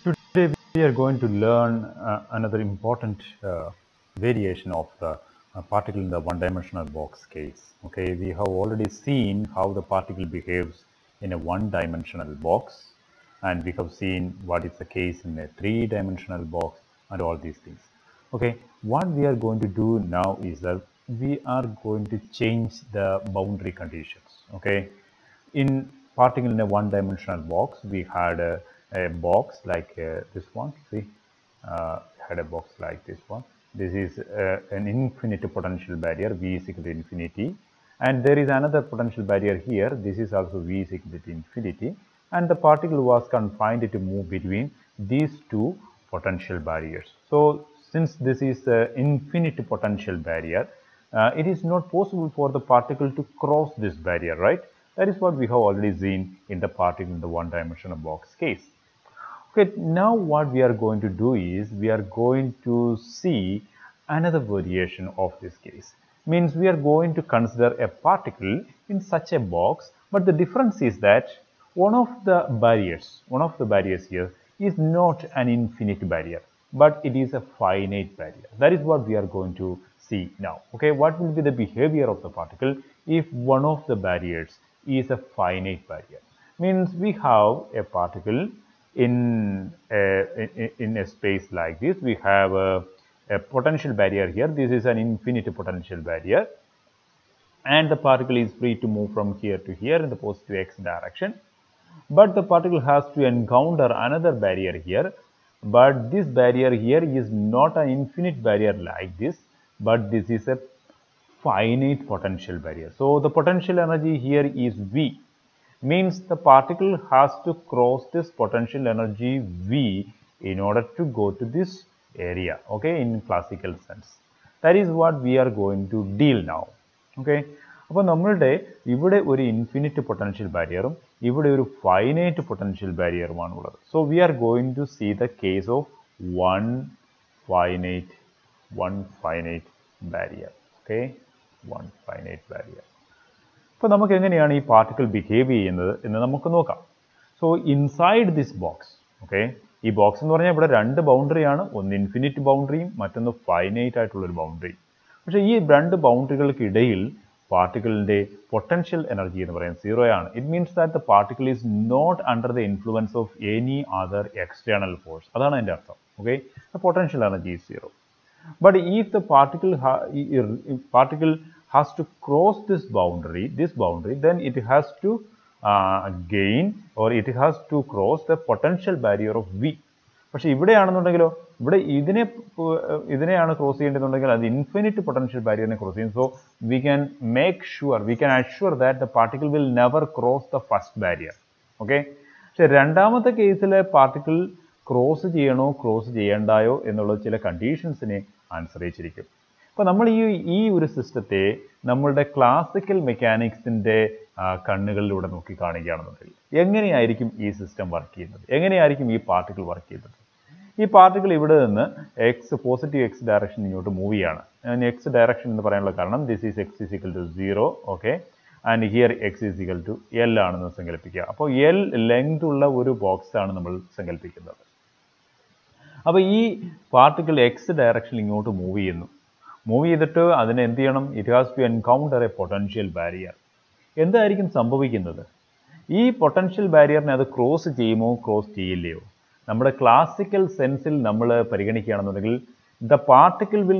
Today we are going to learn another important variation of the particle in the one-dimensional box case. Okay, we have already seen how the particle behaves in a one-dimensional box, and we have seen what is the case in a three-dimensional box and all these things. Okay, what we are going to do now is that we are going to change the boundary conditions. Okay, in particle in a one-dimensional box, we had a box like this one. See, had a box like this one. This is an infinite potential barrier, V is equal to infinity, and there is another potential barrier here. This is also V is equal to infinity, and the particle was confined to move between these two potential barriers. So since this is an infinite potential barrier, it is not possible for the particle to cross this barrier, right? That is what we have already seen in the particle in the one-dimensional box case. Okay, now what we are going to do is we are going to see another variation of this case. Means we are going to consider a particle in such a box, but the difference is that one of the barriers here is not an infinite barrier, but it is a finite barrier. That is what we are going to see now. Okay, what will be the behavior of the particle if one of the barriers is a finite barrier? Means we have a particle in a space like this. We have a potential barrier here. This is an infinite potential barrier, and the particle is free to move from here to here in the positive x direction. But the particle has to encounter another barrier here, but this barrier here is not an infinite barrier like this, but this is a finite potential barrier. So the potential energy here is V, means the particle has to cross this potential energy V in order to go to this area, okay, in classical sense. That is what we are going to deal now. Okay, അപ്പോൾ നമ്മളുടെ ഇവിടെ ഒരു infinite potential ബാരിയറും ഇവിടെ ഒരു finite potential ബാരിയറുമാണ് ഉള്ളത്. So we are going to see the case of one finite barrier. Okay, one finite barrier. അപ്പോൾ നമുക്ക് എങ്ങനെയാണ് ഈ പാർട്ടിക്കിൾ ബിഹേവ് ചെയ്യുന്നത് എന്ന് നമുക്ക് നോക്കാം. So inside this box, okay, ഈ ബോക്സ് എന്ന് പറഞ്ഞാൽ ഇവിടെ രണ്ട് ബൗണ്ടറിയാണ്, ഒന്ന് ഇൻഫിനിറ്റ് ബൗണ്ടറിയും മറ്റൊന്ന് ഫൈനൈറ്റ് ആയിട്ടുള്ളൊരു ബൗണ്ടറി. പക്ഷേ ഈ രണ്ട് ബൗണ്ടറികൾക്കിടയിൽ പാർട്ടിക്കിളിൻ്റെ പൊട്ടൻഷ്യൽ എനർജി എന്ന് പറയുന്നത് സീറോയാണ്. It means that the particle is not under the influence of any other external force. അതാണ് അതിൻ്റെ അർത്ഥം. Okay, the potential energy is zero. But if the particle has to cross this boundary, then it has to gain, or it has to cross the potential barrier of V. പക്ഷേ ഇവിടെയാണെന്നുണ്ടെങ്കിലോ, ഇവിടെ ഇതിനെയാണ് cross ചെയ്യേണ്ടതെന്നുണ്ടെങ്കിൽ അത് infinite potential ബാരിയറിനെ cross ചെയ്യും. So we can assure that the particle will never cross the first barrier. Okay, പക്ഷേ രണ്ടാമത്തെ കേസിൽ പാർട്ടിക്കിൾ ക്രോസ് ചെയ്യണോ ക്രോസ് ചെയ്യണ്ടായോ എന്നുള്ളത് ചില കണ്ടീഷൻസിനെ അനുസരിച്ചിരിക്കും. അപ്പോൾ നമ്മൾ ഈ ഒരു സിസ്റ്റത്തെ നമ്മളുടെ ക്ലാസിക്കൽ മെക്കാനിക്സിൻ്റെ കണ്ണുകളിലൂടെ നോക്കി കാണുകയാണെന്നുണ്ടെങ്കിൽ എങ്ങനെയായിരിക്കും ഈ സിസ്റ്റം വർക്ക് ചെയ്യുന്നത്, എങ്ങനെയായിരിക്കും ഈ പാർട്ടിക്കിൾ വർക്ക് ചെയ്യുന്നത്? ഈ പാർട്ടിക്കിൾ ഇവിടെ നിന്ന് പോസിറ്റീവ് എക്സ് ഡയറക്ഷൻ ഇങ്ങോട്ട് മൂവ് ചെയ്യാണ്. എക്സ് ഡയറക്ഷൻ എന്ന് പറയാനുള്ള കാരണം this is x is equal to 0, okay, and here x is equal to L ആണെന്ന് സങ്കല്പിക്കുക. അപ്പോൾ എൽ ലെങ്ത് ഉള്ള ഒരു ബോക്സ് ആണ് നമ്മൾ സങ്കല്പിക്കുന്നത്. അപ്പോൾ ഈ പാർട്ടിക്കിൾ എക്സ് ഡയറക്ഷനിൽ ഇങ്ങോട്ട് മൂവ് ചെയ്തിട്ട് അതിനെ എന്ത് ചെയ്യണം? It has to encounter a potential barrier. എന്തായിരിക്കും സംഭവിക്കുന്നത്? ഈ പൊട്ടൻഷ്യൽ ബാരിയറിനെ അത് ക്രോസ് ചെയ്യുമോ ക്രോസ് ചെയ്യില്ലയോ? നമ്മുടെ ക്ലാസിക്കൽ സെൻസിൽ നമ്മൾ പരിഗണിക്കുകയാണെന്നുണ്ടെങ്കിൽ the particle will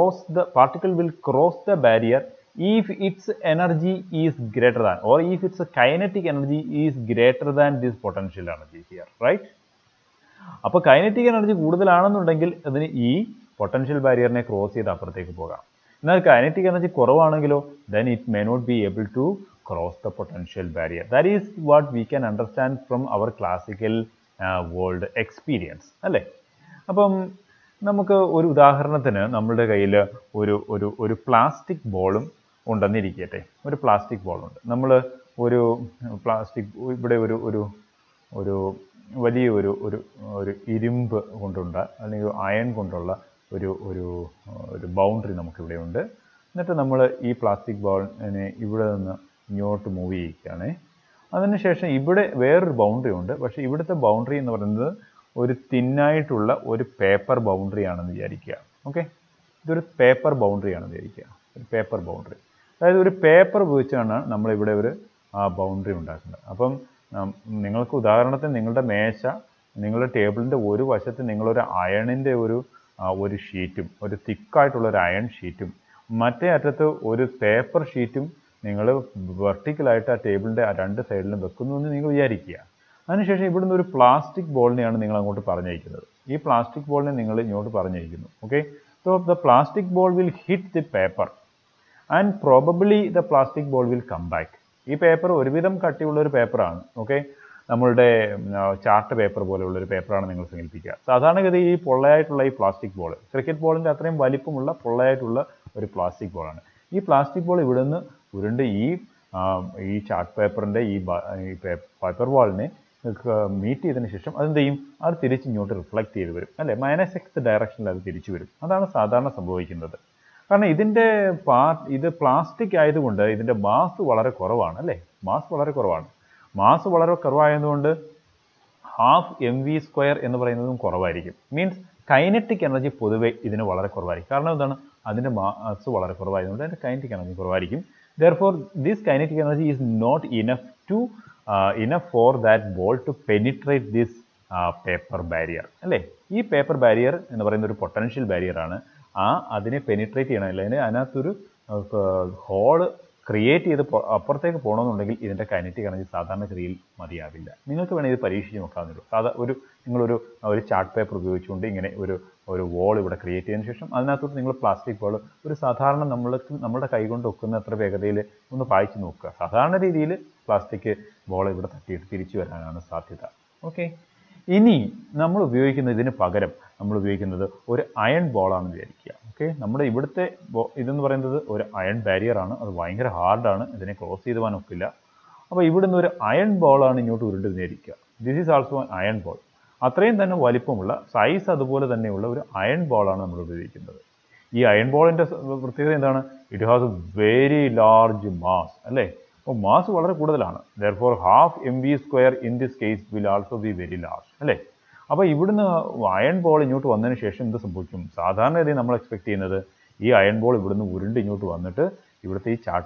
cross the barrier if its energy is greater than, or if its kinetic energy is greater than this potential energy here, right? അപ്പോൾ കൈനറ്റിക് എനർജി കൂടുതലാണെന്നുണ്ടെങ്കിൽ അതിന് ഈ പൊട്ടൻഷ്യൽ ബാരിയറിനെ ക്രോസ് ചെയ്ത് അപ്പുറത്തേക്ക് പോകാം. എന്നാൽ കൈനറ്റിക് എനർജി കുറവാണെങ്കിലോ then it may not be able to cross the potential barrier. That is what we can understand from our classical world experience, അല്ലേ? അപ്പം നമുക്ക് ഒരു ഉദാഹരണത്തിന് നമ്മളുടെ കയ്യിൽ ഒരു പ്ലാസ്റ്റിക് ബോളും ഉണ്ടെന്നിരിക്കട്ടെ. ഒരു പ്ലാസ്റ്റിക് ബോളുണ്ട്. നമ്മൾ ഒരു പ്ലാസ്റ്റിക് ഇവിടെ ഒരു വലിയ ഒരു ഇരുമ്പ് കൊണ്ടുള്ള അല്ലെങ്കിൽ അയൺ കൊണ്ടുള്ള ഒരു ബൗണ്ടറി നമുക്കിവിടെ ഉണ്ട്. എന്നിട്ട് നമ്മൾ ഈ പ്ലാസ്റ്റിക് ബോളിനെ ഇവിടെ നിന്ന് ഇങ്ങോട്ട് മൂവ് ചെയ്യിക്കുകയാണ്. അതിനുശേഷം ഇവിടെ വേറൊരു ബൗണ്ടറി ഉണ്ട്. പക്ഷേ ഇവിടുത്തെ ബൗണ്ടറി എന്ന് പറയുന്നത് ഒരു തിന്നായിട്ടുള്ള ഒരു പേപ്പർ ബൗണ്ടറി ആണെന്ന് വിചാരിക്കുക. ഓക്കെ, ഇതൊരു പേപ്പർ ബൗണ്ടറി ആണെന്ന് വിചാരിക്കുക. ഒരു പേപ്പർ ബൗണ്ടറി, അതായത് ഒരു പേപ്പർ ഉപയോഗിച്ചാണ് നമ്മളിവിടെ ഒരു ബൗണ്ടറി ഉണ്ടാക്കുന്നത്. അപ്പം നിങ്ങൾക്ക് ഉദാഹരണത്തിന് നിങ്ങളുടെ മേശ, നിങ്ങളുടെ ടേബിളിൻ്റെ ഒരു വശത്ത് നിങ്ങളൊരു അയണിൻ്റെ ഒരു ഷീറ്റും, ഒരു തിക്കായിട്ടുള്ള ഒരു അയൺ ഷീറ്റും, മറ്റേ അറ്റത്ത് ഒരു പേപ്പർ ഷീറ്റും നിങ്ങൾ വെർട്ടിക്കലായിട്ട് ആ ടേബിളിൻ്റെ രണ്ട് സൈഡിലും വെക്കുന്നു എന്ന് നിങ്ങൾ വിചാരിക്കുക. അതിനുശേഷം ഇവിടുന്ന് ഒരു പ്ലാസ്റ്റിക് ബോളിനെയാണ് നിങ്ങൾ അങ്ങോട്ട് പറഞ്ഞയക്കുന്നത്. ഈ പ്ലാസ്റ്റിക് ബോളിനെ നിങ്ങൾ ഇങ്ങോട്ട് പറഞ്ഞയക്കുന്നു. Okay, so the plastic ball will hit the paper and probably the plastic ball will come back. ഈ പേപ്പർ ഒരുവിധം കട്ടിയുള്ള ഒരു പേപ്പറാണ്. ഓക്കെ, നമ്മളുടെ ചാർട്ട് പേപ്പർ പോലെയുള്ളൊരു പേപ്പറാണ് നിങ്ങൾ സങ്കല്പിക്കുക. സാധാരണഗതി ഈ പൊള്ളയായിട്ടുള്ള ഈ പ്ലാസ്റ്റിക് ബോൾ, ക്രിക്കറ്റ് ബോളിൻ്റെ അത്രയും വലിപ്പമുള്ള പൊള്ളയായിട്ടുള്ള ഒരു പ്ലാസ്റ്റിക് ബോളാണ്. ഈ പ്ലാസ്റ്റിക് ബോൾ ഇവിടുന്ന് ഉരുണ്ട് ഈ ചാർട്ട് പേപ്പറിൻ്റെ ഈ പേപ്പർ ബോളിനെ മീറ്റ് ചെയ്തതിന് ശേഷം അതെന്ത് ചെയ്യും? അത് തിരിച്ച് ഇങ്ങോട്ട് റിഫ്ലക്റ്റ് ചെയ്ത് വരും, അല്ലേ? -x ഡയറക്ഷനിൽ അത് തിരിച്ചു വരും. അതാണ് സാധാരണ സംഭവിക്കുന്നത്. കാരണം ഇത് പ്ലാസ്റ്റിക് ആയതുകൊണ്ട് ഇതിൻ്റെ മാസ് വളരെ കുറവാണ്, അല്ലേ? മാസ് വളരെ കുറവാണ്. മാസ് വളരെ കുറവായതുകൊണ്ട് 12 mv² എന്ന് പറയുന്നതും കുറവായിരിക്കും. മീൻസ് കൈനറ്റിക് എനർജി പൊതുവെ ഇതിന് വളരെ കുറവായിരിക്കും. കാരണം എന്താണ്? അതിൻ്റെ മാസ് വളരെ കുറവായതുകൊണ്ട് അതിൻ്റെ കൈനറ്റിക് എനർജി കുറവായിരിക്കും. Therefore, this kinetic energy is not enough for that ball to penetrate this paper barrier, അല്ലേ? ഈ പേപ്പർ ബാരിയർ എന്ന് പറയുന്ന ഒരു പൊട്ടൻഷ്യൽ ബാരിയർ ആണ്. അതിനെ പെനിട്രേറ്റ് ചെയ്യണമല്ലോ, അതിനകത്തൊരു ഹോള് ക്രിയേറ്റ് ചെയ്ത് അപ്പുറത്തേക്ക് പോകണമെന്നുണ്ടെങ്കിൽ ഇതിൻ്റെ കൈനറ്റിക് എനർജി സാധാരണഗതിയിൽ മതിയാവില്ല. നിങ്ങൾക്ക് വേണമെങ്കിൽ ഇത് പരീക്ഷിച്ച് നോക്കാവുന്നല്ലോ. നിങ്ങളൊരു ചാർട്ട് പേപ്പർ ഉപയോഗിച്ചുകൊണ്ട് ഇങ്ങനെ ഒരു വോൾ ഇവിടെ ക്രിയേറ്റ് ചെയ്തതിന് ശേഷം അതിനകത്തോട്ട് നിങ്ങൾ പ്ലാസ്റ്റിക് ബോൾ ഒരു സാധാരണ നമ്മുടെ കൈകൊണ്ട് ഒക്കുന്ന അത്ര വേഗതയിൽ ഒന്ന് പായിച്ച് നോക്കുക. സാധാരണ രീതിയിൽ പ്ലാസ്റ്റിക് ബോൾ ഇവിടെ തട്ടിയിട്ട് തിരിച്ചു വരാനാണ് സാധ്യത. ഓക്കെ, ഇനി നമ്മൾ ഇതിന് പകരം നമ്മൾ ഉപയോഗിക്കുന്നത് ഒരു അയൺ ബോളാണെന്ന് വിചാരിക്കുക. ഓക്കെ, നമ്മുടെ ഇവിടുത്തെ ഇതെന്ന് പറയുന്നത് ഒരു അയൺ ബാരിയറാണ്. അത് ഭയങ്കര ഹാർഡാണ്, ഇതിനെ ക്രോസ് ചെയ്ത് പോകാൻ ഒക്കില്ല. അപ്പോൾ ഇവിടുന്ന് ഒരു അയൺ ബോളാണ് ഇങ്ങോട്ട് ഉരുണ്ടിരിക്കുക. This is also an iron ball. അത്രയും തന്നെ വലിപ്പമുള്ള, സൈസ് അതുപോലെ തന്നെയുള്ള ഒരു അയൺ ബോളാണ് നമ്മൾ ഉപയോഗിക്കുന്നത്. ഈ അയൺ ബോളിൻ്റെ പ്രത്യേകത എന്താണ്? It has a very large mass, അല്ലേ? അപ്പോൾ മാസ് വളരെ കൂടുതലാണ്. Therefore, 12 mv² in this case will also be very large, അല്ലേ? അപ്പോൾ ഇവിടുന്ന് അയൺ ബോൾ ഇങ്ങോട്ട് വന്നതിന് ശേഷം എന്ത് സംഭവിക്കും? സാധാരണഗതി നമ്മൾ എക്സ്പെക്ട് ചെയ്യുന്നത് ഈ അയൺ ബോൾ ഇവിടുന്ന് ഉരുണ്ട് ഇങ്ങോട്ട് വന്നിട്ട് ഇവിടുത്തെ ഈ ചാർട്ട്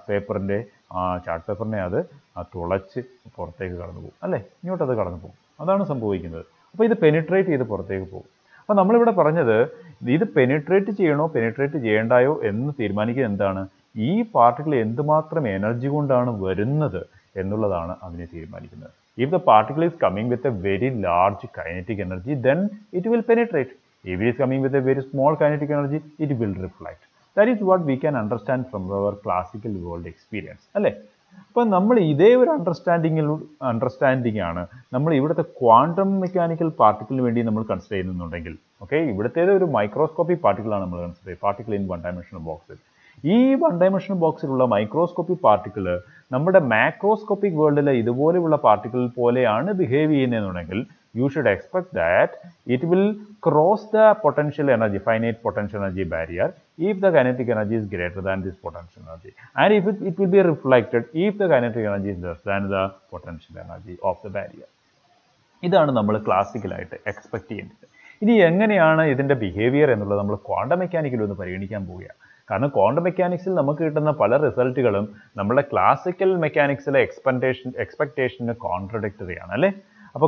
പേപ്പറിനെ അത് തുളച്ച് പുറത്തേക്ക് കടന്നു പോകും, അല്ലേ? ഇങ്ങോട്ടത് കടന്നു പോകും. അതാണ് സംഭവിക്കുന്നത്. അപ്പോൾ ഇത് പെനിട്രേറ്റ് ചെയ്ത് പുറത്തേക്ക് പോകും. അപ്പോൾ നമ്മളിവിടെ പറഞ്ഞത് ഇത് പെനിട്രേറ്റ് ചെയ്യണോ പെനിട്രേറ്റ് ചെയ്യേണ്ടായോ എന്ന് തീരുമാനിക്കുന്നത് എന്താണ്? ഈ പാർട്ടിക്കിൾ എന്തുമാത്രം എനർജി കൊണ്ടാണ് വരുന്നത് എന്നുള്ളതാണ് അതിനെ തീരുമാനിക്കുന്നത്. If the particle is coming with a very large kinetic energy, then it will penetrate. If it is coming with a very small kinetic energy, it will reflect. That is what we can understand from our classical world experience, അല്ലേ? അപ്പോൾ നമ്മൾ ഇതേ ഒരു understanding ആണ് നമ്മൾ ഇവിടുത്തെ quantum mechanical പാർട്ടിക്കിളിന് വേണ്ടി നമ്മൾ കൺസിഡർ ചെയ്യുന്നുണ്ടെങ്കിൽ. ഓക്കെ, ഇവിടുത്തേത് ഒരു മൈക്രോസ്കോപ്പിക് പാർട്ടിക്കിളാണ് നമ്മൾ കൺസിഡർ ചെയ്യുന്നത്, പാർട്ടിക്കിൾ ഇൻ വൺ ഡയമെൻഷണൽ ബോക്സിൽ. ഈ വൺ ഡയമെൻഷണൽ ബോക്സിലുള്ള മൈക്രോസ്കോപ്പിക് പാർട്ടിക്കിൾ നമ്മുടെ മാക്രോസ്കോപ്പിക് വേൾഡിലെ ഇതുപോലെയുള്ള പാർട്ടിക്കിൾ പോലെയാണ് ബിഹേവ് ചെയ്യുന്നതെന്നുണ്ടെങ്കിൽ you should expect that it will cross the potential energy, finite potential energy barrier if the kinetic energy is greater than this potential energy, and if it will be reflected if the kinetic energy is less than the potential energy of the barrier. ഇതാണ് നമ്മൾ ക്ലാസിക്കലായിട്ട് expect ചെയ്യുന്നത്. ഇനി എങ്ങനെയാണ് ഇതിൻ്റെ behaviour എന്നുള്ളത് നമ്മൾ quantum mechanical ഒന്ന് പരിഗണിക്കാൻ പോവുകയാണ്. കാരണം ക്വാണ്ടം മെക്കാനിക്സിൽ നമുക്ക് കിട്ടുന്ന പല റിസൾട്ടുകളും നമ്മുടെ ക്ലാസിക്കൽ മെക്കാനിക്സിലെ എക്സ്പെക്ടേഷന് കോൺട്രഡിക്ടറി ആണ്, അല്ലേ? അപ്പോൾ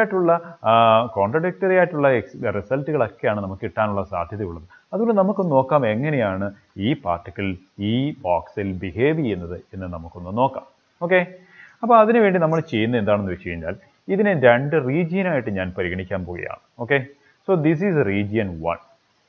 കോൺട്രഡിക്ടറി ആയിട്ടുള്ള റിസൾട്ടുകളൊക്കെയാണ് നമുക്ക് കിട്ടാനുള്ള സാധ്യതയുള്ളത്. അതുകൊണ്ട് നമുക്ക് നോക്കാം എങ്ങനെയാണ് ഈ പാർട്ടിക്കിൾ ഈ ബോക്സിൽ ബിഹേവ് ചെയ്യുന്നത് എന്ന് നമുക്കൊന്ന് നോക്കാം. ഓക്കെ, അപ്പോൾ അതിനുവേണ്ടി നമ്മൾ ചെയ്യുന്നത് എന്താണെന്ന് വെച്ച് കഴിഞ്ഞാൽ ഇതിനെ രണ്ട് റീജിയനായിട്ട് ഞാൻ പരിഗണിക്കാൻ പോവുകയാണ്. Okay, so this is region 1.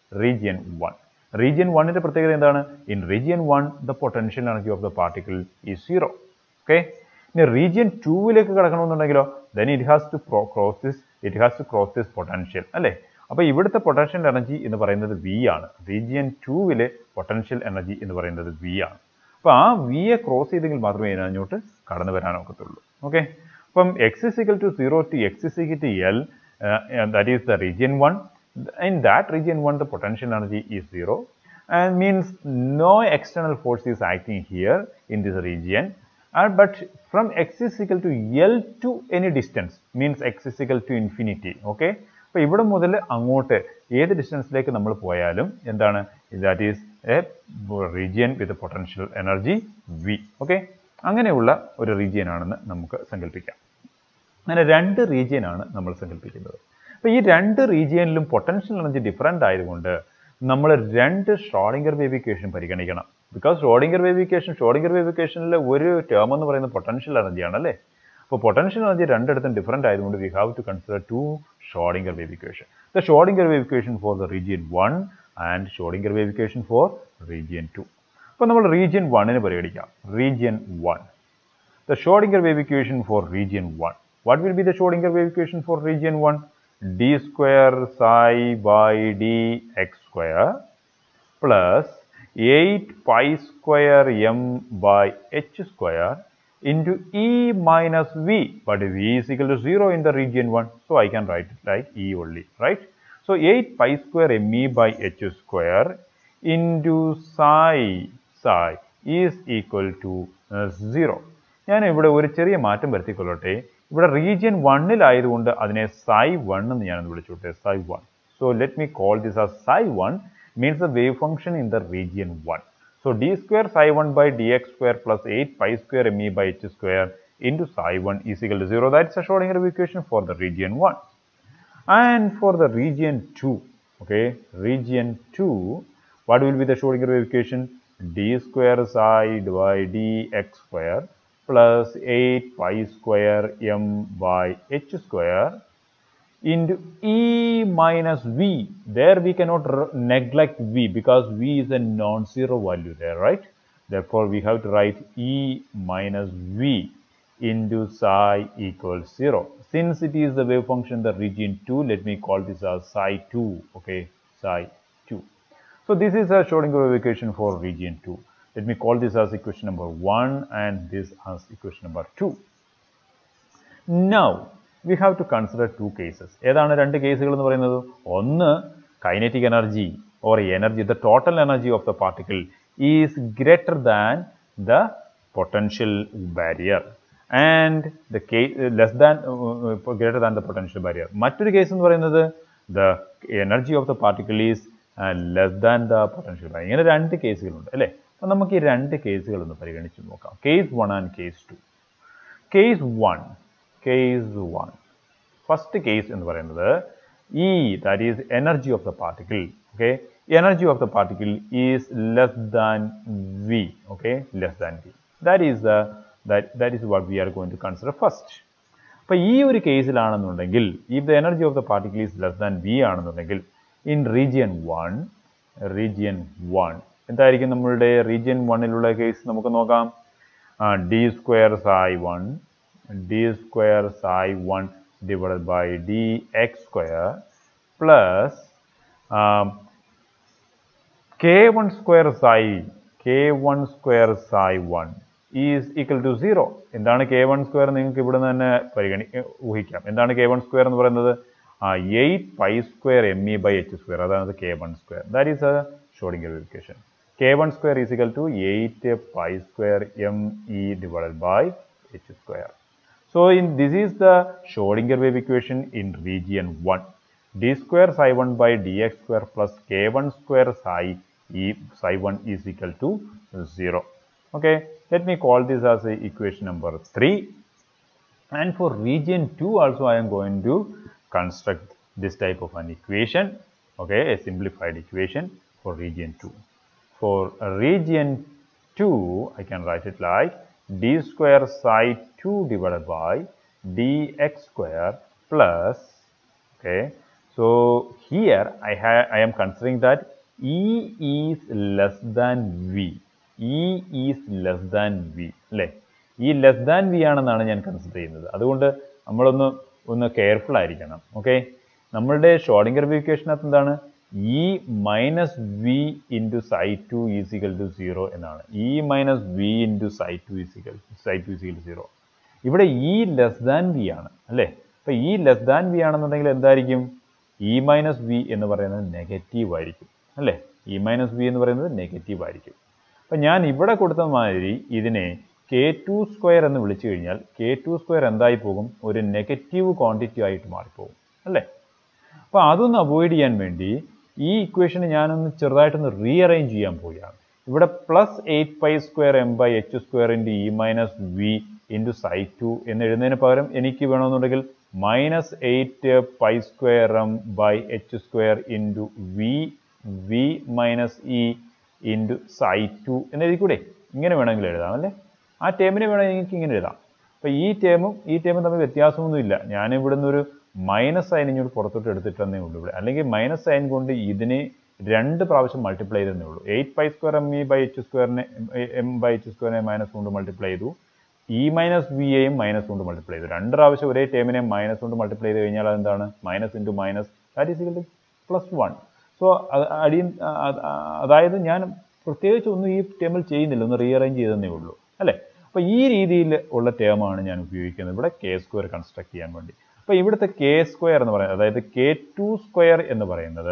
Region 1ന്റെ പ്രത്യേകത എന്താണ്? In region 1 the potential energy of the particle is 0. Okay, ഇനി റീജിയൻ 2ലേക്ക് കടക്കണമെന്നുണ്ടെങ്കിലോ then it has to cross this potential, അല്ലേ? അപ്പോൾ ഇവിടുത്തെ പൊട്ടൻഷ്യൽ എനർജി എന്ന് പറയുന്നത് V ആണ്. റീജിയൻ 2ലെ പൊട്ടൻഷ്യൽ എനർജി എന്ന് പറയുന്നത് V ആണ്. അപ്പോൾ ആ Vയെ ക്രോസ് ചെയ്തെങ്കിൽ മാത്രമേ ഇതിനകത്തോട്ട് കടന്നു വരാനൊക്കത്തുള്ളൂ. ഓക്കെ, അപ്പം x is equal to 0 to x is equal to L, that is the region 1. In that region 1 the potential energy is 0 and means no external force is acting here in this region. But from x is equal to L to any distance means x is equal to infinity. Okay, അപ്പോൾ ഇവിടെ മുതൽ അങ്ങോട്ട് ഏത് ഡിസ്റ്റൻസിലേക്ക് നമ്മൾ പോയാലും എന്താണ്, that is a region with potential energy V. Okay, അങ്ങനെയുള്ള ഒരു റീജിയൻ ആണെന്ന് നമുക്ക് സങ്കല്പിക്കാം. അങ്ങനെ രണ്ട് റീജിയനാണ് നമ്മൾ സങ്കല്പിക്കുന്നത്. അപ്പോൾ ഈ രണ്ട് റീജിയനിലും പൊട്ടൻഷ്യൽ എനർജി ഡിഫറൻ്റ് ആയതുകൊണ്ട് നമ്മൾ രണ്ട് ഷ്രോഡിംഗർ വേവ് ഇക്വേഷൻ പരിഗണിക്കണം. ബിക്കോസ് ഷ്രോഡിംഗർ വേവ് ഇക്വേഷനിൽ ഒരു ടേം എന്ന് പറയുന്നത് പൊട്ടൻഷ്യൽ എനർജിയാണ് അല്ലേ. അപ്പോൾ പൊട്ടൻഷ്യൽ എനർജി രണ്ടിടത്തും ഡിഫറൻ്റ് ആയതുകൊണ്ട് we have to consider two Schrodinger wave equation. The Schrodinger wave equation for the region 1 and Schrodinger wave equation for region 2. അപ്പോൾ നമ്മൾ റീജിയൻ 1 പരിഗണിക്കാം. Region 1, the Schrodinger wave equation for region 1. What will be the Schrodinger wave equation for region 1? D square psi by dx square plus 8 pi square m by h square into E minus V. But V is equal to 0 in the region 1. So I can write it like E only, right? So 8 pi square me by h square into psi is equal to 0. ഞാൻ ഇവിടെ ഒരു ചെറിയ മാറ്റം വരുത്തിക്കൊള്ളട്ടെ. ഇവിടെ region 1 ആയതുകൊണ്ട് അതിനെ psi1 എന്ന് ഞാനൊന്ന് വിളിച്ചോട്ടെ, psi1. So let me call this as psi1 means the wave function in the region 1. So d square psi1 by dx square plus 8 pi square me by h square into psi1 is equal to 0. That's the Schrodinger equation for the region 1. And for the region 2, okay, region 2, what will be the Schrodinger wave equation? D square psi by dx square plus 8 pi square m by h square into E minus V. There we cannot neglect V because V is a non-zero value there, right? Therefore, we have to write E minus V into psi equals 0. Since it is the wave function in the region 2, let me call this as psi2, okay, psi2. So this is a Schrodinger wave equation for region 2. Let me call this as equation number 1 and this as equation number 2. Now, we have to consider two cases. ഏതാണ് രണ്ട് കേസുകൾ എന്ന് പറയുന്നത്? ഒന്ന്, kinetic energy or energy, the total energy of the particle is greater than the potential barrier and the case less than greater than the potential barrier. മറ്റൊരു case എന്ന് പറയുന്നത് the energy of the particle is less than the potential barrier. ഇങ്ങനെ രണ്ട് കേസുകളുണ്ട് അല്ലേ. അപ്പോൾ നമുക്ക് ഈ രണ്ട് കേസുകൾ ഒന്ന് പരിഗണിച്ച് നോക്കാം. Case 1 and case 2. Case 1 first case എന്ന് പറയുന്നത് E, that is energy of the particle, okay, energy of the particle is less than V, okay, less than V. That is what we are going to consider first. അപ്പോൾ ഈ ഒരു കേസിലാണെന്നുണ്ടെങ്കിൽ if the energy of the particle is less than V ആണെന്നുണ്ടെങ്കിൽ in region 1 എന്തായിരിക്കും നമ്മളുടെ region 1 case? നമുക്ക് നോക്കാം. d square psi1 divided by dx square plus k1 square psi1 is equal to 0. എന്താണ് k1 square? നിങ്ങൾക്ക് ഇവിടെ നിന്ന് തന്നെ ഊഹിക്കാം. എന്താണ് k1 square എന്ന് പറയുന്നത്? 8 pi square me by h square. അതാണ് k1 square. That is a Schrodinger wave equation. k1 square is equal to 8 pi square me divided by h square. So this is the Schrodinger wave equation in region 1. D square psi1 by dx square plus k1 square psi1 is equal to 0. Okay, let me call this as a equation number 3. And for region 2 also I am going to construct this type of an equation. Okay, a simplified equation for region 2. For region 2, I can write it like d square psi2 divided by dx square plus, okay, so here I am considering that E is less than V. E is less than V. അല്ലേ? ഈ less than V ആണെന്നാണ് ഞാൻ consider ചെയ്യുന്നത്. അതുകൊണ്ട് നമ്മളൊന്ന് careful ആയിരിക്കണം. Okay, നമ്മളുടെ Schrödinger wave ഇക്വേഷനകത്ത് എന്താണ്? E minus V into psi2 is equal to 0 എന്നാണ്. E minus V into psi2 is equal to 0. ഇവിടെ E less than V ആണ് അല്ലേ. അപ്പോൾ E less than V ആണെന്നുണ്ടെങ്കിൽ എന്തായിരിക്കും? E minus V എന്ന് പറയുന്നത് നെഗറ്റീവ് ആയിരിക്കും അല്ലേ. E minus V എന്ന് പറയുന്നത് നെഗറ്റീവ് ആയിരിക്കും. അപ്പം ഞാൻ ഇവിടെ കൊടുത്ത മാതിരി ഇതിനെ k2 സ്ക്വയർ എന്ന് വിളിച്ചു കഴിഞ്ഞാൽ k2 സ്ക്വയർ എന്തായി പോകും? ഒരു നെഗറ്റീവ് ക്വാണ്ടിറ്റി ആയിട്ട് മാറിപ്പോകും അല്ലേ. അപ്പോൾ അതൊന്ന് അവോയ്ഡ് ചെയ്യാൻ വേണ്ടി ഈ ഇക്വേഷന് ഞാനൊന്ന് ചെറുതായിട്ടൊന്ന് റീഅറേഞ്ച് ചെയ്യാൻ പോവുകയാണ്. ഇവിടെ plus 8π²m/h² into E minus V into ψ2 എന്ന് എഴുതുന്നതിന് പകരം എനിക്ക് വേണമെന്നുണ്ടെങ്കിൽ -8π²m/h² into V minus E into ψ2 എന്ന് എഴുതിക്കൂടെ? ഇങ്ങനെ വേണമെങ്കിൽ എഴുതാം അല്ലേ? ആ ടേമിനെ വേണമെങ്കിൽ എനിക്ക് ഇങ്ങനെ എഴുതാം. അപ്പോൾ ഈ ടേമും തമ്മിൽ വ്യത്യാസമൊന്നുമില്ല. ഞാൻ ഇവിടുന്ന് ഒരു മൈനസ് സൈൻ ഇങ്ങോട്ട് പുറത്തോട്ട് എടുത്തിട്ടെന്നേ ഉള്ളൂ ഇവിടെ. അല്ലെങ്കിൽ മൈനസ് സൈൻ കൊണ്ട് ഇതിനെ 2 പ്രാവശ്യം മൾട്ടിപ്ലൈ ചെയ്തേ ഉള്ളൂ. 8π²m/h² മൈനസ് കൊണ്ട് മൾട്ടിപ്ലൈ ചെയ്തു, ഇ മൈനസ് വി യെയും മൈനസ് കൊണ്ട് മൾട്ടിപ്ലൈ ചെയ്തു. 2 പ്രാവശ്യം ഒരേ ടേമിനെ മൈനസ് കൊണ്ട് മൾട്ടിപ്ലൈ ചെയ്ത് കഴിഞ്ഞാൽ അതെന്താണ്? Minus into minus that is equal to +1. So അതായത് ഞാൻ പ്രത്യേകിച്ച് ഒന്നും ഈ ടേമിൽ ചെയ്യുന്നില്ല, ഒന്ന് റീഅറേഞ്ച് ചെയ്തതേ ഉള്ളൂ അല്ലേ? അപ്പോൾ ഈ രീതിയിൽ ഉള്ള ടേമാണ് ഞാൻ ഉപയോഗിക്കുന്നത് ഇവിടെ k² കൺസ്ട്രക്ട് ചെയ്യാൻ വേണ്ടി. അപ്പോൾ ഇവിടുത്തെ k² എന്ന് പറയുന്നത്, അതായത് k2² എന്ന് പറയുന്നത്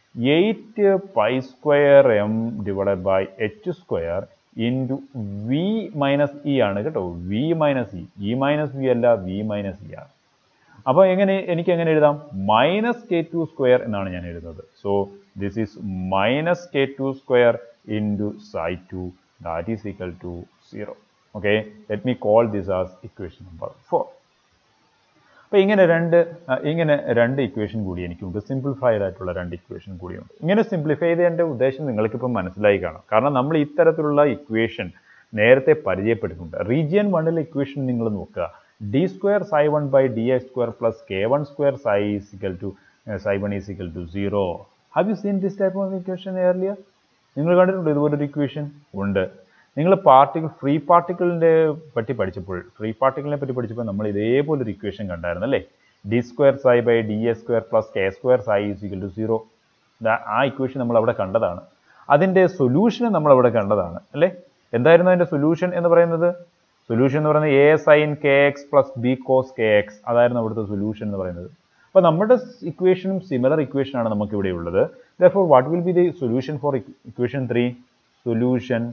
8π²m/h² into V minus E ആണ് കേട്ടോ. V minus E, E minus V അല്ല, വി മൈനസ് ഇ ആണ്. അപ്പോൾ എനിക്ക് എങ്ങനെ എഴുതാം? -k2² എന്നാണ് ഞാൻ എഴുതുന്നത്. So this is -k2² into ψ2 that is equal to 0. Okay, let me call this as equation number 4. അപ്പോൾ ഇങ്ങനെ രണ്ട് ഇക്വേഷൻ കൂടി എനിക്കുണ്ട്. സിംപ്ലിഫൈഡ് ആയിട്ടുള്ള 2 ഇക്വേഷൻ കൂടിയുണ്ട്. ഇങ്ങനെ സിംപ്ലിഫൈ ചെയ്തതിൻ്റെ ഉദ്ദേശം നിങ്ങൾക്കിപ്പോൾ മനസ്സിലായി കാണാം. കാരണം നമ്മൾ ഇത്തരത്തിലുള്ള ഇക്വേഷൻ നേരത്തെ പരിചയപ്പെട്ടിട്ടുണ്ട്. റീജിയൻ 1ലെ ഇക്വേഷൻ നിങ്ങൾ നോക്കുക. d² ψ1/dx² plus k1² ψ1 is equal to 0. Have you seen this type of equation earlier? നിങ്ങൾ കണ്ടിട്ടുണ്ടോ ഇതുപോലൊരു ഇക്വേഷൻ? ഉണ്ട്. നിങ്ങൾ ഫ്രീ പാർട്ടിക്കിളിനെ പറ്റി പഠിച്ചപ്പോൾ നമ്മൾ ഇതേപോലൊരു ഇക്വേഷൻ കണ്ടായിരുന്നു അല്ലേ? d² ψ/dx² plus k² ψ is equal to 0. ആ ഇക്വേഷൻ നമ്മൾ അവിടെ കണ്ടതാണ്. അതിൻ്റെ സൊല്യൂഷൻ നമ്മൾ അവിടെ കണ്ടതാണ് അല്ലേ? എന്തായിരുന്നു അതിൻ്റെ സൊല്യൂഷൻ എന്ന് പറയുന്നത്? സൊല്യൂഷൻ എന്ന് പറയുന്നത് a sin kx plus b cos kx അതായിരുന്നു അവിടുത്തെ സൊല്യൂഷൻ എന്ന് പറയുന്നത്. അപ്പോൾ നമ്മുടെ ഇക്വേഷനും സിമിലർ ഇക്വേഷനാണ് നമുക്ക് ഇവിടെ ഉള്ളത്. Therefore, what will be the solution for equation 3? Solution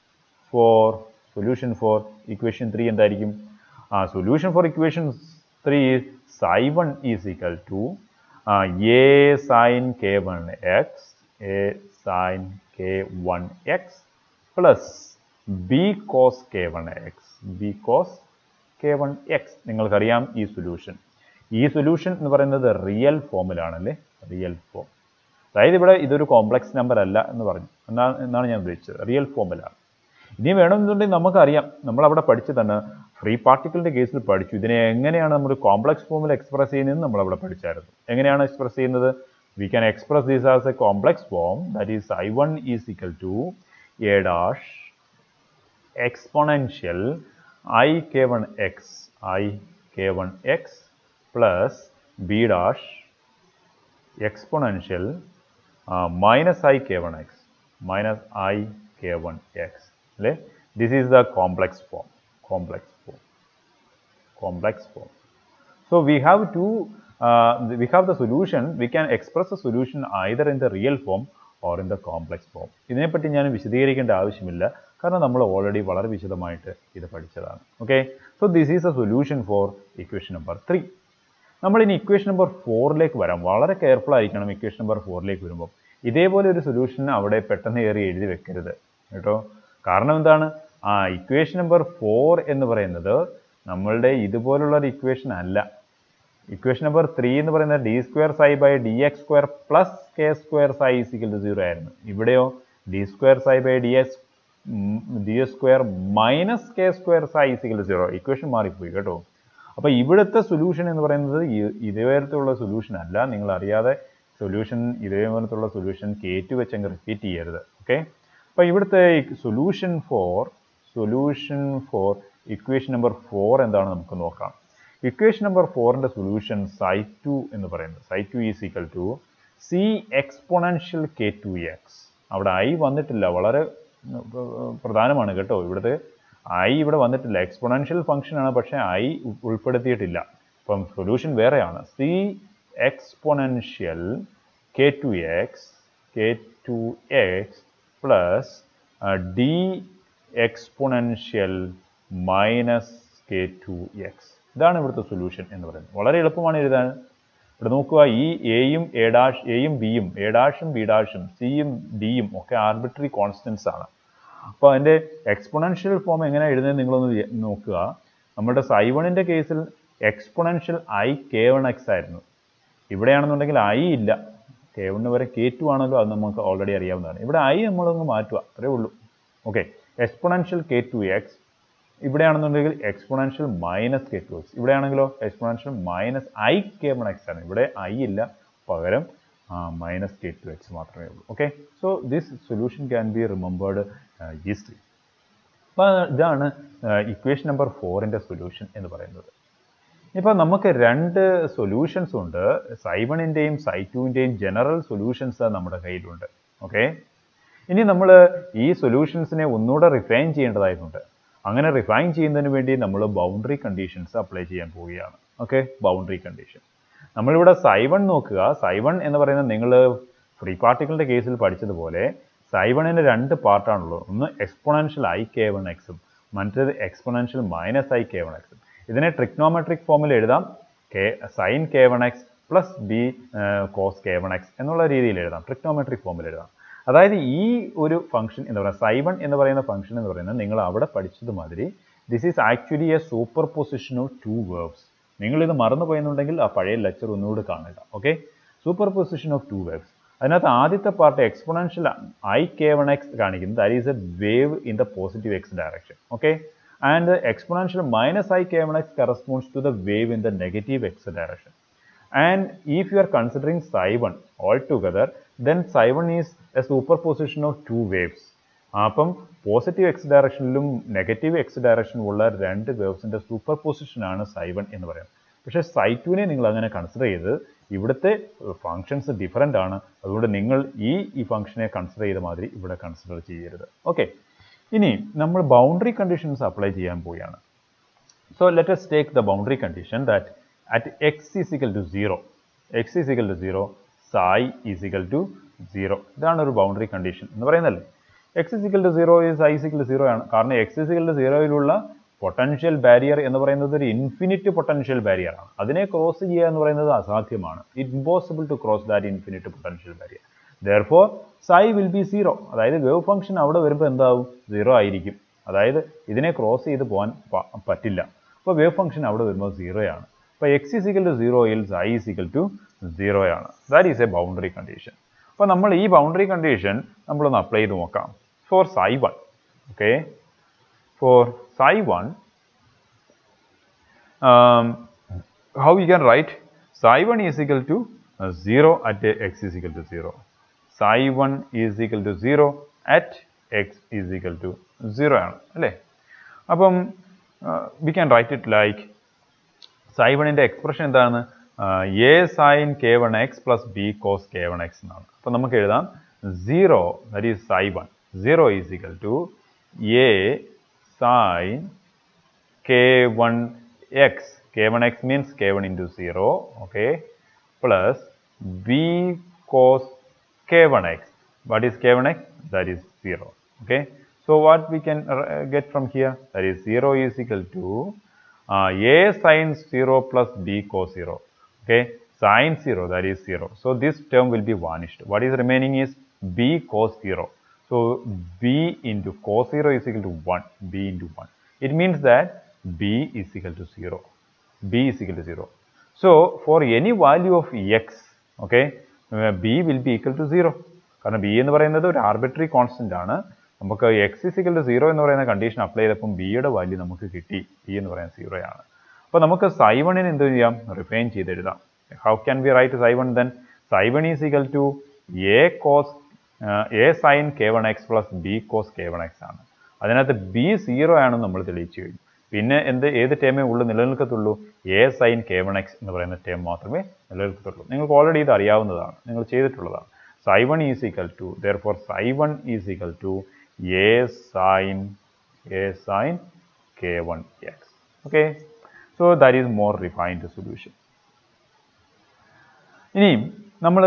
for equation 3 എന്തായിരിക്കും? Solution for equation 3 is ψ1 is equal to a sin k1x plus b cos k1x. നിങ്ങൾക്കറിയാം ഈ സൊല്യൂഷൻ എന്ന് പറയുന്നത് റിയൽ ഫോമിലാണല്ലേ? റിയൽ ഫോം, അതായത് ഇവിടെ ഇതൊരു കോംപ്ലക്സ് നമ്പർ അല്ല എന്ന് പറഞ്ഞു എന്നാണ് ഞാൻ ഉദ്ദേശിച്ചത്. റിയൽ ഫോമിലാണ്. ഇനി വേണമെന്നുണ്ടെങ്കിൽ നമുക്കറിയാം, നമ്മളവിടെ പഠിച്ചു തന്നെ ഫ്രീ പാർട്ടിക്കിളിൻ്റെ കേസിൽ പഠിച്ചു. ഇതിനെ എങ്ങനെയാണ് നമ്മൾ കോംപ്ലക്സ് ഫോമിൽ എക്സ്പ്രസ് ചെയ്യുന്നതെന്ന് നമ്മളവിടെ പഠിച്ചായിരുന്നു. എങ്ങനെയാണ് എക്സ്പ്രസ് ചെയ്യുന്നത്? We can express this as a complex form that is I1 is equal to a dash exponential ik1x plus b dash exponential minus ik1x അല്ലേ? This is the complex form. So we have the solution. We can express the solution either in the real form or in the complex form. ഇതിനെപ്പറ്റി ഞാൻ വിശദീകരിക്കേണ്ട ആവശ്യമില്ല, കാരണം നമ്മൾ already വളരെ വിശദമായിട്ട് ഇത് പഠിച്ചതാണ്. Okay, so this is a solution for equation number 3. നമ്മൾ ഇനി ഇക്വേഷൻ നമ്പർ 4ലേക്ക് വരാം. വളരെ കെയർഫുൾ ആയിരിക്കണം ഇക്വേഷൻ നമ്പർ 4ലേക്ക് വരുമ്പോൾ. ഇതേപോലെ ഒരു സൊല്യൂഷൻ അവിടെ പെട്ടെന്ന് കയറി എഴുതി വെക്കരുത് കേട്ടോ. കാരണം എന്താണ്? ഇക്വേഷൻ നമ്പർ 4 എന്ന് പറയുന്നത് നമ്മളുടെ ഇതുപോലുള്ള ഒരു ഇക്വേഷൻ അല്ല. ഇക്വേഷൻ നമ്പർ 3 എന്ന് പറയുന്നത് d² ψ/dx² plus k² ψ is equal to 0 ആയിരുന്നു. ഇവിടെയോ d² ψ/ds² minus k² ψ is equal to 0. Equation മാറിപ്പോയി കേട്ടോ. അപ്പോൾ ഇവിടുത്തെ സൊല്യൂഷൻ എന്ന് പറയുന്നത് ഇതേപോലത്തുള്ള സൊല്യൂഷൻ അല്ല. നിങ്ങൾ അറിയാതെ ഇതേപോലത്തുള്ള സൊല്യൂഷൻ k2 വെച്ച് അങ്ങ് റിപ്പീറ്റ് ചെയ്യരുത്. ഓക്കെ, അപ്പോൾ ഇവിടുത്തെ സൊല്യൂഷൻ ഫോർ ഇക്വേഷൻ നമ്പർ 4 എന്താണ് നമുക്ക് നോക്കാം. ഇക്വേഷൻ നമ്പർ 4ന്റെ സൊല്യൂഷൻ ψ2 എന്ന് പറയുന്നത് ψ2 is equal to c exponential k2x. അവിടെ i വന്നിട്ടില്ല, വളരെ പ്രധാനമാണ് കേട്ടോ. ഇവിടുത്തെ i ഇവിടെ വന്നിട്ടില്ല. എക്സ്പോണൻഷ്യൽ ഫംഗ്ഷൻ ആണ്, പക്ഷേ i ഉൾപ്പെടുത്തിയിട്ടില്ല. അപ്പം സൊല്യൂഷൻ വേറെയാണ്. c exponential k2x plus d exponential minus k2x. ഇതാണ് ഇവിടുത്തെ സൊല്യൂഷൻ എന്ന് പറയുന്നത്. വളരെ എളുപ്പമാണ് എഴുതാൻ. ഇവിടെ നോക്കുക, ഈ എയും എയും ബിയും എ ബി സിയും ഡിയും ഒക്കെ ആർബിട്രറി കോൺസ്റ്റൻസ് ആണ്. അപ്പോൾ അതിൻ്റെ എക്സ്പൊണൻഷ്യൽ ഫോം എങ്ങനെ എഴുതുന്നത് നിങ്ങളൊന്ന് നോക്കുക. നമ്മുടെ Ψ1ൻ്റെ കേസിൽ എക്സ്പൊണൻഷ്യൽ k1x ആയിരുന്നു. ഇവിടെയാണെന്നുണ്ടെങ്കിൽ i ഇല്ല, k1 വരെ k2 ആണല്ലോ, അത് നമുക്ക് ഓൾറെഡി അറിയാവുന്നതാണ്. ഇവിടെ i നമ്മളൊന്ന് മാറ്റുക, അത്രേ ഉള്ളൂ. ഓക്കെ, എക്സ്പൊണൻഷ്യൽ k2x, ഇവിടെയാണെന്നുണ്ടെങ്കിൽ എക്സ്പൊണൻഷ്യൽ -k2x, ഇവിടെയാണെങ്കിലോ എക്സ്പൊണൻഷ്യൽ -ik1x ആണ്. ഇവിടെ i ഇല്ല, പകരം -k2x മാത്രമേ ഉള്ളൂ. Okay, so this solution can be remembered easily. അപ്പോൾ ഇതാണ് ഇക്വേഷൻ നമ്പർ 4ൻ്റെ സൊല്യൂഷൻ എന്ന് പറയുന്നത്. ഇപ്പോൾ നമുക്ക് രണ്ട് സൊല്യൂഷൻസ് ഉണ്ട്. Ψ1ൻ്റെയും Ψ2ൻ്റെയും ജനറൽ സൊല്യൂഷൻസ് നമ്മുടെ കയ്യിലുണ്ട്. ഓക്കെ, ഇനി നമ്മൾ ഈ സൊല്യൂഷൻസിനെ ഒന്നുകൂടെ റിഫൈൻ ചെയ്യേണ്ടതായിട്ടുണ്ട്. അങ്ങനെ റിഫൈൻ ചെയ്യുന്നതിന് വേണ്ടി നമ്മൾ ബൗണ്ടറി കണ്ടീഷൻസ് അപ്ലൈ ചെയ്യാൻ പോവുകയാണ്. ഓക്കെ, ബൗണ്ടറി കണ്ടീഷൻ നമ്മളിവിടെ Ψ1 നോക്കുക. Ψ1 എന്ന് പറയുന്നത് നിങ്ങൾ ഫ്രീ പാർട്ടിക്കിളിൻ്റെ കേസിൽ പഠിച്ചതുപോലെ Ψ1ന് രണ്ട് പാർട്ടാണുള്ളത്. ഒന്ന് എക്സ്പൊണൻഷ്യൽ ik1xും മറ്റേത് എക്സ്പൊണൻഷ്യൽ -ik1xും. ഇതിനെ ട്രിഗ്നോമെട്രിക് ഫോമിൽ എഴുതാം, sin k1x plus b cos k1x എന്നുള്ള രീതിയിൽ എഴുതാം, ട്രിഗ്നോമെട്രിക് ഫോമിൽ എഴുതാം. അതായത് ഈ ഒരു ഫംഗ്ഷൻ എന്ന് പറയുന്നത് Ψ1 എന്ന് പറയുന്ന ഫംഗ്ഷൻ എന്ന് പറയുന്നത് നിങ്ങൾ അവിടെ പഠിച്ചതുമാതിരി this is actually a super position of two waves. നിങ്ങളിത് മറന്നു പോയെന്നുണ്ടെങ്കിൽ ആ പഴയ ലെക്ചർ ഒന്നുകൂടി കാണുക. Okay, super position of two waves. അതിനകത്ത് ആദ്യത്തെ പാർട്ട് എക്സ്പൊണൻഷ്യൽ ik1x കാണിക്കുന്നത് that is a wave in the positive x direction. Okay, and exponential -ik1x corresponds to the wave in the negative x direction. And if you are considering Ψ1 altogether, then Ψ1 is a superposition of two waves. അപ്പം positive x ഡയറക്ഷനിലും negative x ഡയറക്ഷനിലും ഉള്ള രണ്ട് വേവ്സിൻ്റെ super പൊസിഷനാണ് Ψ1 എന്ന് പറയാം. പക്ഷേ Ψ2നെ നിങ്ങൾ അങ്ങനെ കൺസിഡർ ചെയ്ത് ഇവിടുത്തെ ഫങ്ഷൻസ് ഡിഫറൻ്റ് ആണ്. അതുകൊണ്ട് നിങ്ങൾ ഈ ഫംഗ്ഷനെ കൺസിഡർ ചെയ്ത മാതിരി ഇവിടെ കൺസിഡർ ചെയ്യരുത്. ഓക്കെ, ഇനി നമ്മൾ ബൗണ്ടറി കണ്ടീഷൻസ് അപ്ലൈ ചെയ്യാൻ പോവുകയാണ്. So let us take the boundary condition that at x is equal to 0, x is equal to 0, psi is equal to 0. ഇതാണ് ഒരു ബൗണ്ടറി കണ്ടീഷൻ എന്ന് പറയുന്നല്ലേ. x is equal to 0 psi is equal to 0 ആണ്. കാരണം x is equal to 0-യിലുള്ള potential barrier എന്ന് പറയുന്നത് ഒരു infinite potential barrier ആണ്. അതിനെ ക്രോസ് ചെയ്യുക എന്ന് പറയുന്നത് അസാധ്യമാണ്. Impossible to cross that infinite potential barrier. therefore psi will be 0. അതായത് വേവ് ഫംഗ്ഷൻ അവിടെ വരുമ്പോൾ എന്താവും, 0 ആയിരിക്കും. അതായത് ഇതിനെ ക്രോസ് ചെയ്ത് പോകാൻ പറ്റില്ല. അപ്പോൾ വേവ് ഫംഗ്ഷൻ അവിടെ വരുമ്പോൾ 0 ആണ്. അപ്പോൾ x is equal to 0-യിൽ psi is equal to 0 ആണ്. That is a boundary condition. അപ്പോൾ നമ്മൾ ഈ ബൗണ്ടറി കണ്ടീഷൻ നമ്മളൊന്ന് അപ്ലൈ ചെയ്ത് നോക്കാം for Ψ1. Okay, for Ψ1 how we can write Ψ1 is equal to 0 at x is equal to 0. Ψ1 is equal to 0 at x is equal to 0 ആണ് അല്ലേ. അപ്പം we can write it like Ψ1ൻ്റെ expression എന്താണ്, a sin k1x plus b cos k1x എന്നാണ്. അപ്പം നമുക്ക് എഴുതാം 0, that is Ψ1, 0 is equal to a sin k1x, k1x means k1 into 0, okay, plus b cos k1x. What is k1x? That is 0. Okay, so what we can get from here, that is 0 is equal to a sin 0 plus b cos 0. Okay, sin 0, that is 0. So this term will be vanished. What is remaining is b cos 0. So b into cos 0 is equal to 1. b into 1. It means that b is equal to 0. b is equal to 0. So for any value of x, okay, b will be equal to 0. കാരണം b എന്ന് പറയുന്നത് ഒരു arbitrary constant ആണ്. നമുക്ക് x is equal to 0 എന്ന് പറയുന്ന condition apply ചെയ്തപ്പം ബിയുടെ വാല്യൂ നമുക്ക് കിട്ടി, b എന്ന് പറയുന്നത് 0 ആണ്. അപ്പോൾ നമുക്ക് Ψ1നെ എന്ത് ചെയ്യാം, റിഫൈൻ ചെയ്ത് എഴുതാം. How can we write Ψ1 then? Ψ1 is equal to a sin k1x plus b cos k1x ആണ്. അതിനകത്ത് b 0 ആണെന്ന് നമ്മൾ തെളിയിച്ചു കഴിഞ്ഞു. പിന്നെ ഏത് ടേമേ ഉള്ളൂ നിലനിൽക്കത്തുള്ളൂ, a sin k1x എന്ന് പറയുന്ന ടേം മാത്രമേ നിലനിൽക്കത്തുള്ളൂ. നിങ്ങൾക്ക് ഓൾറെഡി ഇത് അറിയാവുന്നതാണ്, നിങ്ങൾ ചെയ്തിട്ടുള്ളതാണ്. Ψ1 is equal to, therefore Ψ1 is equal to a sin k1x. Okay, so that is more refined solution. ഇനി നമ്മൾ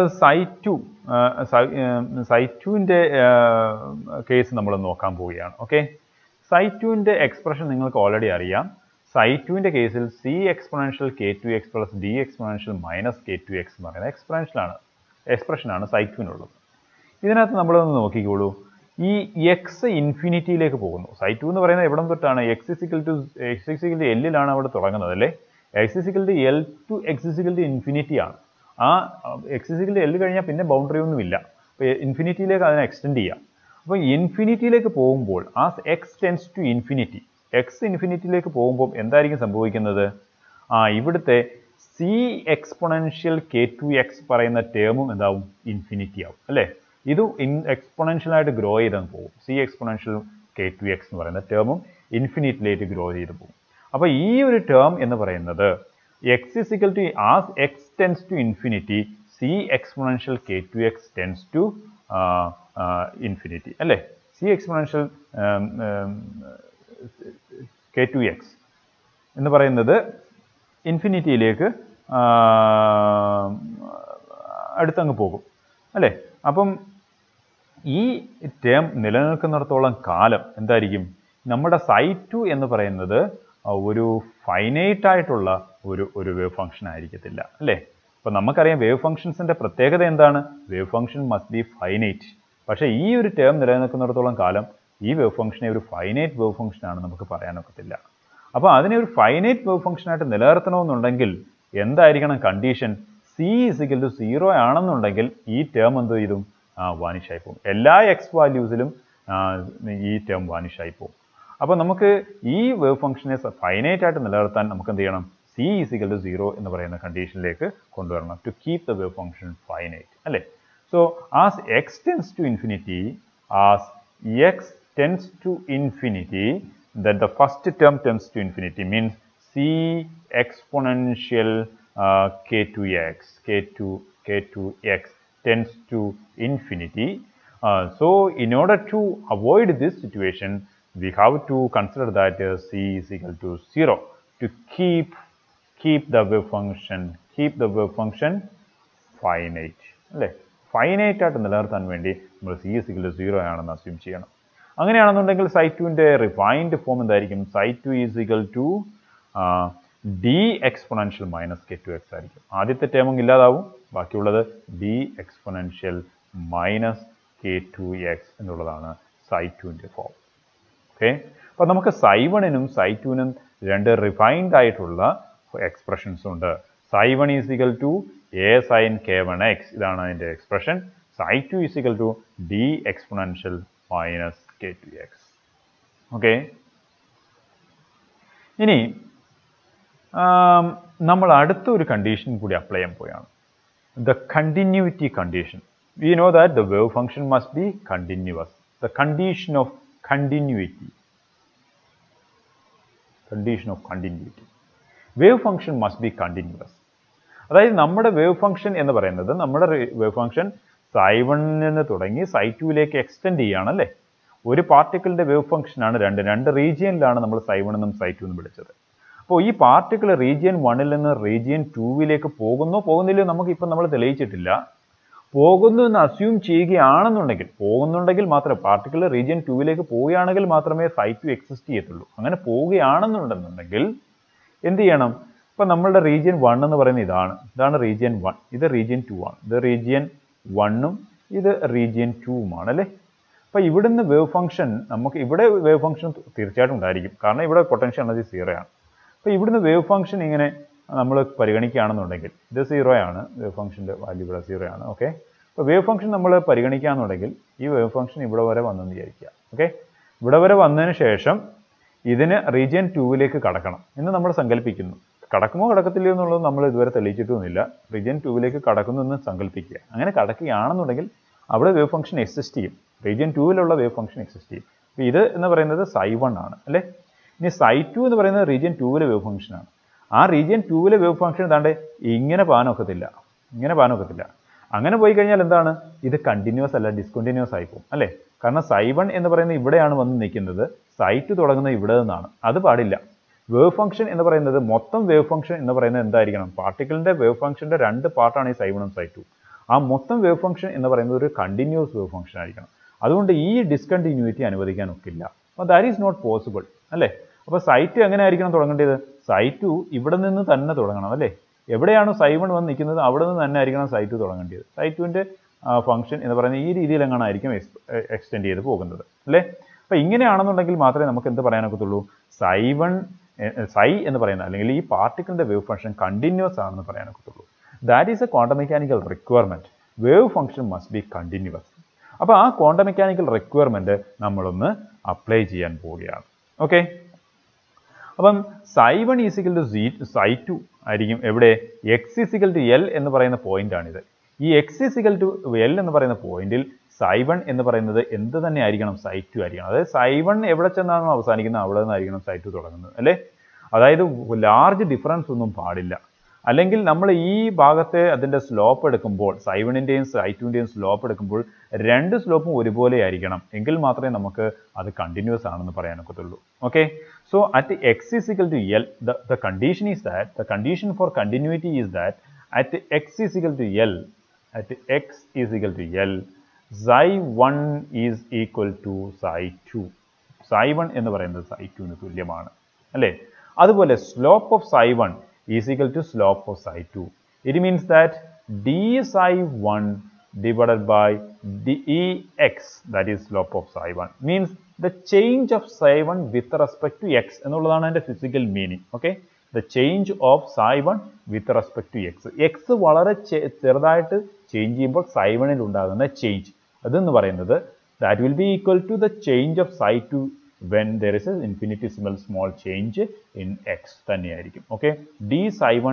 Ψ2ൻ്റെ കേസ് നമ്മൾ നോക്കാൻ പോവുകയാണ്. ഓക്കെ, Ψ2ൻ്റെ എക്സ്പ്രഷൻ നിങ്ങൾക്ക് ഓൾറെഡി അറിയാം. Psi2 കേസിൽ C exponential K2x plus D exponential minus K2x എന്ന് പറയുന്ന എക്സ്പ്രഷനാണ് Psi2നുള്ളത്. ഇതിനകത്ത് നമ്മളൊന്ന് നോക്കിക്കോളൂ. ഈ എക്സ് ഇൻഫിനിറ്റിയിലേക്ക് പോകുന്നു. Psi2 എന്ന് പറയുന്നത് എവിടം തൊട്ടാണ്? x L അവിടെ തുടങ്ങുന്നത് അല്ലേ? x L to x infinity ആണ്. ആ x L കഴിഞ്ഞാൽ പിന്നെ ബൗണ്ടറി ഒന്നുമില്ല. അപ്പോൾ ഇൻഫിനിറ്റിയിലേക്ക് അതിനെ എക്സ്റ്റെൻഡ് ചെയ്യാം. അപ്പോൾ ഇൻഫിനിറ്റിയിലേക്ക് പോകുമ്പോൾ ആ x tends to infinity, x ഇൻഫിനിറ്റിയിലേക്ക് പോകുമ്പോൾ എന്തായിരിക്കും സംഭവിക്കുന്നത്? ഇവിടുത്തെ C എക്സ്പൊണൻഷ്യൽ K2x പറയുന്ന ടേമും എന്താവും? ഇൻഫിനിറ്റി ആവും അല്ലേ? ഇത് എക്സ്പൊണൻഷ്യലായിട്ട് ഗ്രോ ചെയ്തങ്ങ് പോകും. C എക്സ്പൊണൻഷ്യൽ K2x എന്ന് പറയുന്ന ടേമും ഇൻഫിനിറ്റിയിലേക്ക് ഗ്രോ ചെയ്ത് പോകും. അപ്പോൾ ഈ ഒരു ടേം എന്ന് പറയുന്നത് x tends to infinity C exponential K2x tends to infinity അല്ലേ? C എക്സ്പൊണൻഷ്യൽ K2x എന്ന് പറയുന്നത് ഇൻഫിനിറ്റിയിലേക്ക് അടുത്തങ്ങ് പോകും അല്ലേ? അപ്പം ഈ ടേം നിലനിൽക്കുന്നിടത്തോളം കാലം എന്തായിരിക്കും? നമ്മുടെ Psi2 എന്ന് പറയുന്നത് ഒരു ഫൈനൈറ്റ് ആയിട്ടുള്ള ഒരു വേവ് ഫംഗ്ഷൻ ആയിരിക്കത്തില്ല അല്ലേ? അപ്പോൾ നമുക്കറിയാം വേവ് ഫംഗ്ഷൻസിൻ്റെ പ്രത്യേകത എന്താണ്? Wave function must be finite. പക്ഷേ ഈ ഒരു ടേം നിലനിൽക്കുന്നിടത്തോളം കാലം ഈ വേവ് ഫംഗ്ഷനെ ഒരു ഫൈനൈറ്റ് വേവ് ഫംഗ്ഷനാണ് നമുക്ക് പറയാനൊക്കത്തില്ല. അപ്പോൾ അതിനെ ഒരു ഫൈനൈറ്റ് വേവ് ഫംഗ്ഷനായിട്ട് നിലനിർത്തണമെന്നുണ്ടെങ്കിൽ എന്തായിരിക്കണം കണ്ടീഷൻ? C = 0 ആണെന്നുണ്ടെങ്കിൽ ഈ ടേം എന്ത് ചെയ്തും വാനിഷ് ആയി പോകും. എല്ലാ എക്സ് വാല്യൂസിലും ഈ ടേം വാനിഷ് ആയി പോകും. അപ്പോൾ നമുക്ക് ഈ വേവ് ഫംഗ്ഷനെ ഫൈനൈറ്റ് ആയിട്ട് നിലനിർത്താൻ നമുക്ക് എന്ത് ചെയ്യണം? C = 0 എന്ന് പറയുന്ന കണ്ടീഷനിലേക്ക് കൊണ്ടുവരണം to keep the wave function finite അല്ലേ? So as x tends to infinity, then the first term tends to infinity means C exponential K2x tends to infinity. So in order to avoid this situation, we have to consider that C is equal to 0 to keep the wave function finite അല്ലേ? Finite ആയിട്ട് നിലനിർത്താൻ വേണ്ടി നമ്മൾ C is equal to 0 ആണെന്ന് assume ചെയ്യണം. അങ്ങനെയാണെന്നുണ്ടെങ്കിൽ Psi2ന്റെ refined form എന്തായിരിക്കും? Psi2 is equal to D exponential minus K2x ആയിരിക്കും. ആദ്യത്തെ ടേമും ഇല്ലാതാവും, ബാക്കിയുള്ളത് D exponential minus K2x എന്നുള്ളതാണ് Psi2ന്റെ ഫോം. ഓക്കെ, അപ്പോൾ നമുക്ക് Psi1നും Psi2നും രണ്ട് റിഫൈൻഡ് ആയിട്ടുള്ള എക്സ്പ്രഷൻസ് ഉണ്ട്. Psi1 is equal to A sin K1x, ഇതാണ് അതിൻ്റെ expression. Psi2 is equal to D exponential minus K2x. Okay, ഇനി നമ്മൾ അടുത്തൊരു കണ്ടീഷൻ കൂടി അപ്ലൈ ചെയ്യാൻ പോയാണ്. The continuity condition. We know that the wave function must be continuous. The condition of continuity. Wave function must be continuous. അതായത് നമ്മുടെ wave function എന്ന് പറയുന്നത്, നമ്മുടെ വേവ് ഫംഗ്ഷൻ Psi1 തുടങ്ങി Psi2ലേക്ക് എക്സ്റ്റെൻഡ് ചെയ്യുകയാണല്ലേ? ഒരു പാർട്ടിക്കിളിൻ്റെ വേവ് ഫംഗ്ഷനാണ് രണ്ട് റീജിയനിലാണ് നമ്മൾ Psi1 എന്നും Psi2 എന്നും വിളിച്ചത്. അപ്പോൾ ഈ പാർട്ടിക്കിൾ റീജിയൻ 1ൽ നിന്ന് റീജിയൻ 2വിലേക്ക് പോകുന്നില്ലയോ നമുക്കിപ്പോൾ നമ്മൾ തെളിയിച്ചിട്ടില്ല. പോകുന്നു എന്ന് അസ്യൂം പോകുന്നുണ്ടെങ്കിൽ മാത്രമേ പാർട്ടിക്കിൾ റീജിയൻ 2വിലേക്ക് പോവുകയാണെങ്കിൽ മാത്രമേ Psi2 എക്സിസ്റ്റ് ചെയ്യത്തുള്ളൂ. അങ്ങനെ പോവുകയാണെന്നുണ്ടെന്നുണ്ടെങ്കിൽ എന്ത് ചെയ്യണം? ഇപ്പോൾ നമ്മളുടെ റീജിയൻ 1 എന്ന് പറയുന്നത് ഇതാണ് റീജിയൻ 1, ഇത് റീജിയൻ 2 ആണ്. ഇത് റീജിയൻ 1ഉം ഇത് റീജിയൻ 2ഉമാണ് അല്ലേ? അപ്പോൾ ഇവിടുന്ന് വേവ് ഫംഗ്ഷൻ ഇവിടെ വേവ് ഫംഗ്ഷൻ തീർച്ചയായിട്ടും ഉണ്ടായിരിക്കും, കാരണം ഇവിടെ പൊട്ടൻഷ്യൽ എനർജി 0 ആണ്. അപ്പോൾ ഇവിടുന്ന് വേവ് ഫംഗ്ഷൻ ഇങ്ങനെ നമ്മൾ പരിഗണിക്കുകയാണെന്നുണ്ടെങ്കിൽ ഇത് 0 ആണ്, വേവ് ഫംഗ്ഷൻ്റെ വാല്യൂ ഇവിടെ 0 ആണ്. ഓക്കെ, അപ്പോൾ വേവ് ഫംഗ്ഷൻ നമ്മൾ പരിഗണിക്കുകയാണെന്നുണ്ടെങ്കിൽ ഈ വേവ് ഫംഗ്ഷൻ ഇവിടെ വരെ വന്നെന്ന് വിചാരിക്കുക. ഓക്കെ, ഇവിടെ വരെ വന്നതിന് ശേഷം ഇതിന് റീജിയൻ 2വിലേക്ക് കടക്കണം എന്ന് നമ്മൾ സങ്കല്പിക്കുന്നു. കടക്കുമോ കടക്കത്തില്ലയോ എന്നുള്ളത് നമ്മൾ ഇതുവരെ തെളിയിച്ചിട്ടൊന്നുമില്ല. റീജിയൻ 2വിലേക്ക് കടക്കുന്നു എന്ന് സങ്കല്പിക്കുക. അങ്ങനെ കടക്കുകയാണെന്നുണ്ടെങ്കിൽ അവിടെ വേവ് ഫംഗ്ഷൻ എക്സിസ്റ്റ് ചെയ്യും, റീജിയൻ 2വിലുള്ള വേവ് ഫംഗ്ഷൻ എക്സിസ്റ്റ് ചെയ്യും. അപ്പോൾ ഇത് എന്ന് പറയുന്നത് Psi1 ആണ് അല്ലേ? ഇനി Psi2 എന്ന് പറയുന്നത് റീജിയൻ 2വിലെ വേവ് ഫംഗ്ഷനാണ്. ആ റീജിയൻ 2വിലെ വേവ് ഫംഗ്ഷൻ ഏതാണ്ട് ഇങ്ങനെ പോകാനൊക്കത്തില്ല. അങ്ങനെ പോയി കഴിഞ്ഞാൽ എന്താണ്? ഇത് കണ്ടിന്യൂസ് അല്ല, ഡിസ്കണ്ടിന്യൂസ് ആയി പോകും അല്ലേ? കാരണം Psi1 എന്ന് പറയുന്നത് ഇവിടെയാണ് വന്ന് നിൽക്കുന്നത്, Psi2 തുടങ്ങുന്നത് ഇവിടെ നിന്നാണ്. അത് പാടില്ല. വേവ് ഫംഗ്ഷൻ എന്ന് പറയുന്നത്, മൊത്തം വേവ് ഫംഗ്ഷൻ എന്ന് പറയുന്നത് എന്തായിരിക്കണം? പാർട്ടിക്കിളിൻ്റെ വേവ് ഫംഗ്ഷൻ്റെ രണ്ട് പാർട്ടാണ് ഈ Psi1ഉം Psi2. ആ മൊത്തം വേവ് ഫംഗ്ഷൻ എന്ന് പറയുന്നത് ഒരു കണ്ടിന്യൂസ് വേവ് ഫംഗ്ഷൻ ആയിരിക്കണം. അതുകൊണ്ട് ഈ ഡിസ്കണ്ടിന്യൂറ്റി അനുവദിക്കാൻ ഒക്കില്ല. അപ്പോൾ ദാറ്റ് ഈസ് നോട്ട് പോസിബിൾ അല്ലേ? അപ്പോൾ psi2 എങ്ങനെ ആയിരിക്കണം തുടങ്ങേണ്ടത്? psi2 ഇവിടെ നിന്ന് തന്നെ തുടങ്ങണം അല്ലേ? എവിടെയാണോ psi1 വന്ന് നിൽക്കുന്നത് അവിടെ നിന്ന് തന്നെ ആയിരിക്കണം psi2 തുടങ്ങേണ്ടത്. psi2ൻ്റെ ഫംഗ്ഷൻ എന്ന് പറയുന്നത് ഈ രീതിയിൽ എങ്ങനെയായിരിക്കും എക്സ്റ്റെൻഡ് ചെയ്ത് പോകുന്നത് അല്ലേ? അപ്പോൾ ഇങ്ങനെയാണെന്നുണ്ടെങ്കിൽ മാത്രമേ നമുക്ക് എന്ത് പറയാനൊക്കത്തുള്ളൂ? psi എന്ന് പറയുന്ന അല്ലെങ്കിൽ ഈ പാർട്ടിക്കിളിൻ്റെ വേവ് ഫംഗ്ഷൻ കണ്ടിന്യൂസ് ആണെന്ന് പറയാനൊക്കത്തുള്ളൂ. That is a quantum mechanical requirement. Wave function must be continuous. അപ്പോൾ ആ ക്വാണ്ടം മെക്കാനിക്കൽ റിക്വയർമെൻറ്റ് നമ്മളൊന്ന് അപ്ലൈ ചെയ്യാൻ പോവുകയാണ്. ഓക്കെ, അപ്പം psi1 = psi2 ആയിരിക്കും എവിടെ? x = L എന്ന് പറയുന്ന പോയിന്റാണിത്. ഈ x = L എന്ന് പറയുന്ന പോയിന്റിൽ psi1 എന്ന് പറയുന്നത് എന്ത് തന്നെ ആയിരിക്കണം? psi2 ആയിരിക്കണം. അതായത് psi1 എവിടെ ചെന്നാണോ അവസാനിക്കുന്നത് അവിടെ നിന്നായിരിക്കണം psi2 തുടങ്ങുന്നത് അല്ലേ? അതായത് ലാർജ് ഡിഫറൻസ് ഒന്നും പാടില്ല. അല്ലെങ്കിൽ നമ്മൾ ഈ ഭാഗത്തെ അതിൻ്റെ സ്ലോപ്പ് എടുക്കുമ്പോൾ psi1ൻ്റെയും psi2ൻ്റെയും സ്ലോപ്പ് എടുക്കുമ്പോൾ രണ്ട് സ്ലോപ്പും ഒരുപോലെ ആയിരിക്കണം. എങ്കിൽ മാത്രമേ നമുക്ക് അത് കണ്ടിന്യൂസ് ആണെന്ന് പറയാനൊക്കത്തുള്ളൂ. Okay, so at x = L, the condition is that the condition for continuity is that at x = L, at x = L, psi1 is equal to psi2. psi1 എന്ന് പറയുന്നത് psi2ന് തുല്യമാണ് അല്ലേ? അതുപോലെ slope of psi1 is equal to slope of psi2. It means that d psi1 divided by dx, that is slope of psi1, means the change of psi1 with respect to x എന്നുള്ളതാണ് അതിൻ്റെ physical meaning. Okay, the change of psi1 with respect to x. x വളരെ ചെറുതായിട്ട് change ചെയ്യുമ്പോൾ psi1ൽ ഉണ്ടാകുന്ന change അതെന്ന് പറയുന്നത് that will be equal to the change of psi2 when there is an infinitesimal small change in x തന്നെയായിരിക്കും. Okay, d psi1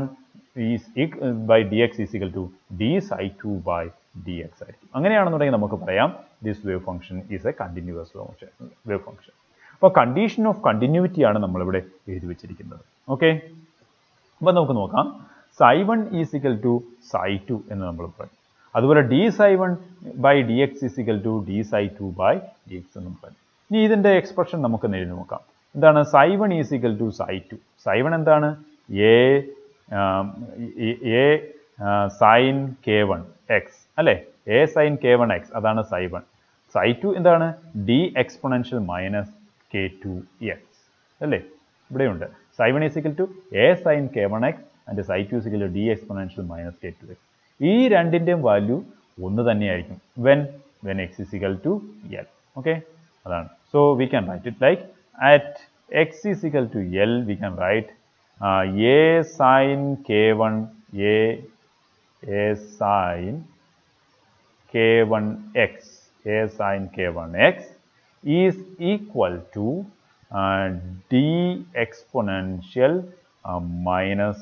by dx is equal to d psi2 by dx ആയിരിക്കും. അങ്ങനെയാണെന്നുണ്ടെങ്കിൽ നമുക്ക് പറയാം this wave function is a continuous wave function. അപ്പോൾ condition of continuity ആണ് നമ്മളിവിടെ എഴുതി വെച്ചിരിക്കുന്നത്. ഓക്കെ, അപ്പോൾ നമുക്ക് നോക്കാം. psi1 is equal to psi2 എന്ന് നമ്മൾ പറയും. അതുപോലെ d psi1 by dx is equal to d psi2 by dx എന്നും പറയും. ഇനി ഇതിൻ്റെ എക്സ്പ്രഷൻ നമുക്ക് എഴുതി നോക്കാം. എന്താണ്? psi1 is equal to psi2. psi1 എന്താണ്? a sin k1 x അല്ലേ? a sin k1 x അതാണ് psi1. psi2 എന്താണ്? d exponential minus k2 x അല്ലേ? ഇവിടെയുണ്ട് psi1 is equal to a sin k1 x and psi2 is equal to d exponential minus k2 x. ഈ രണ്ടിൻ്റെയും value ഒന്ന് തന്നെയായിരിക്കും when x is equal to L. Okay, അതാണ്. So we can write it like at x is equal to L, we can write a sin k1 a sin k1x is equal to d exponential minus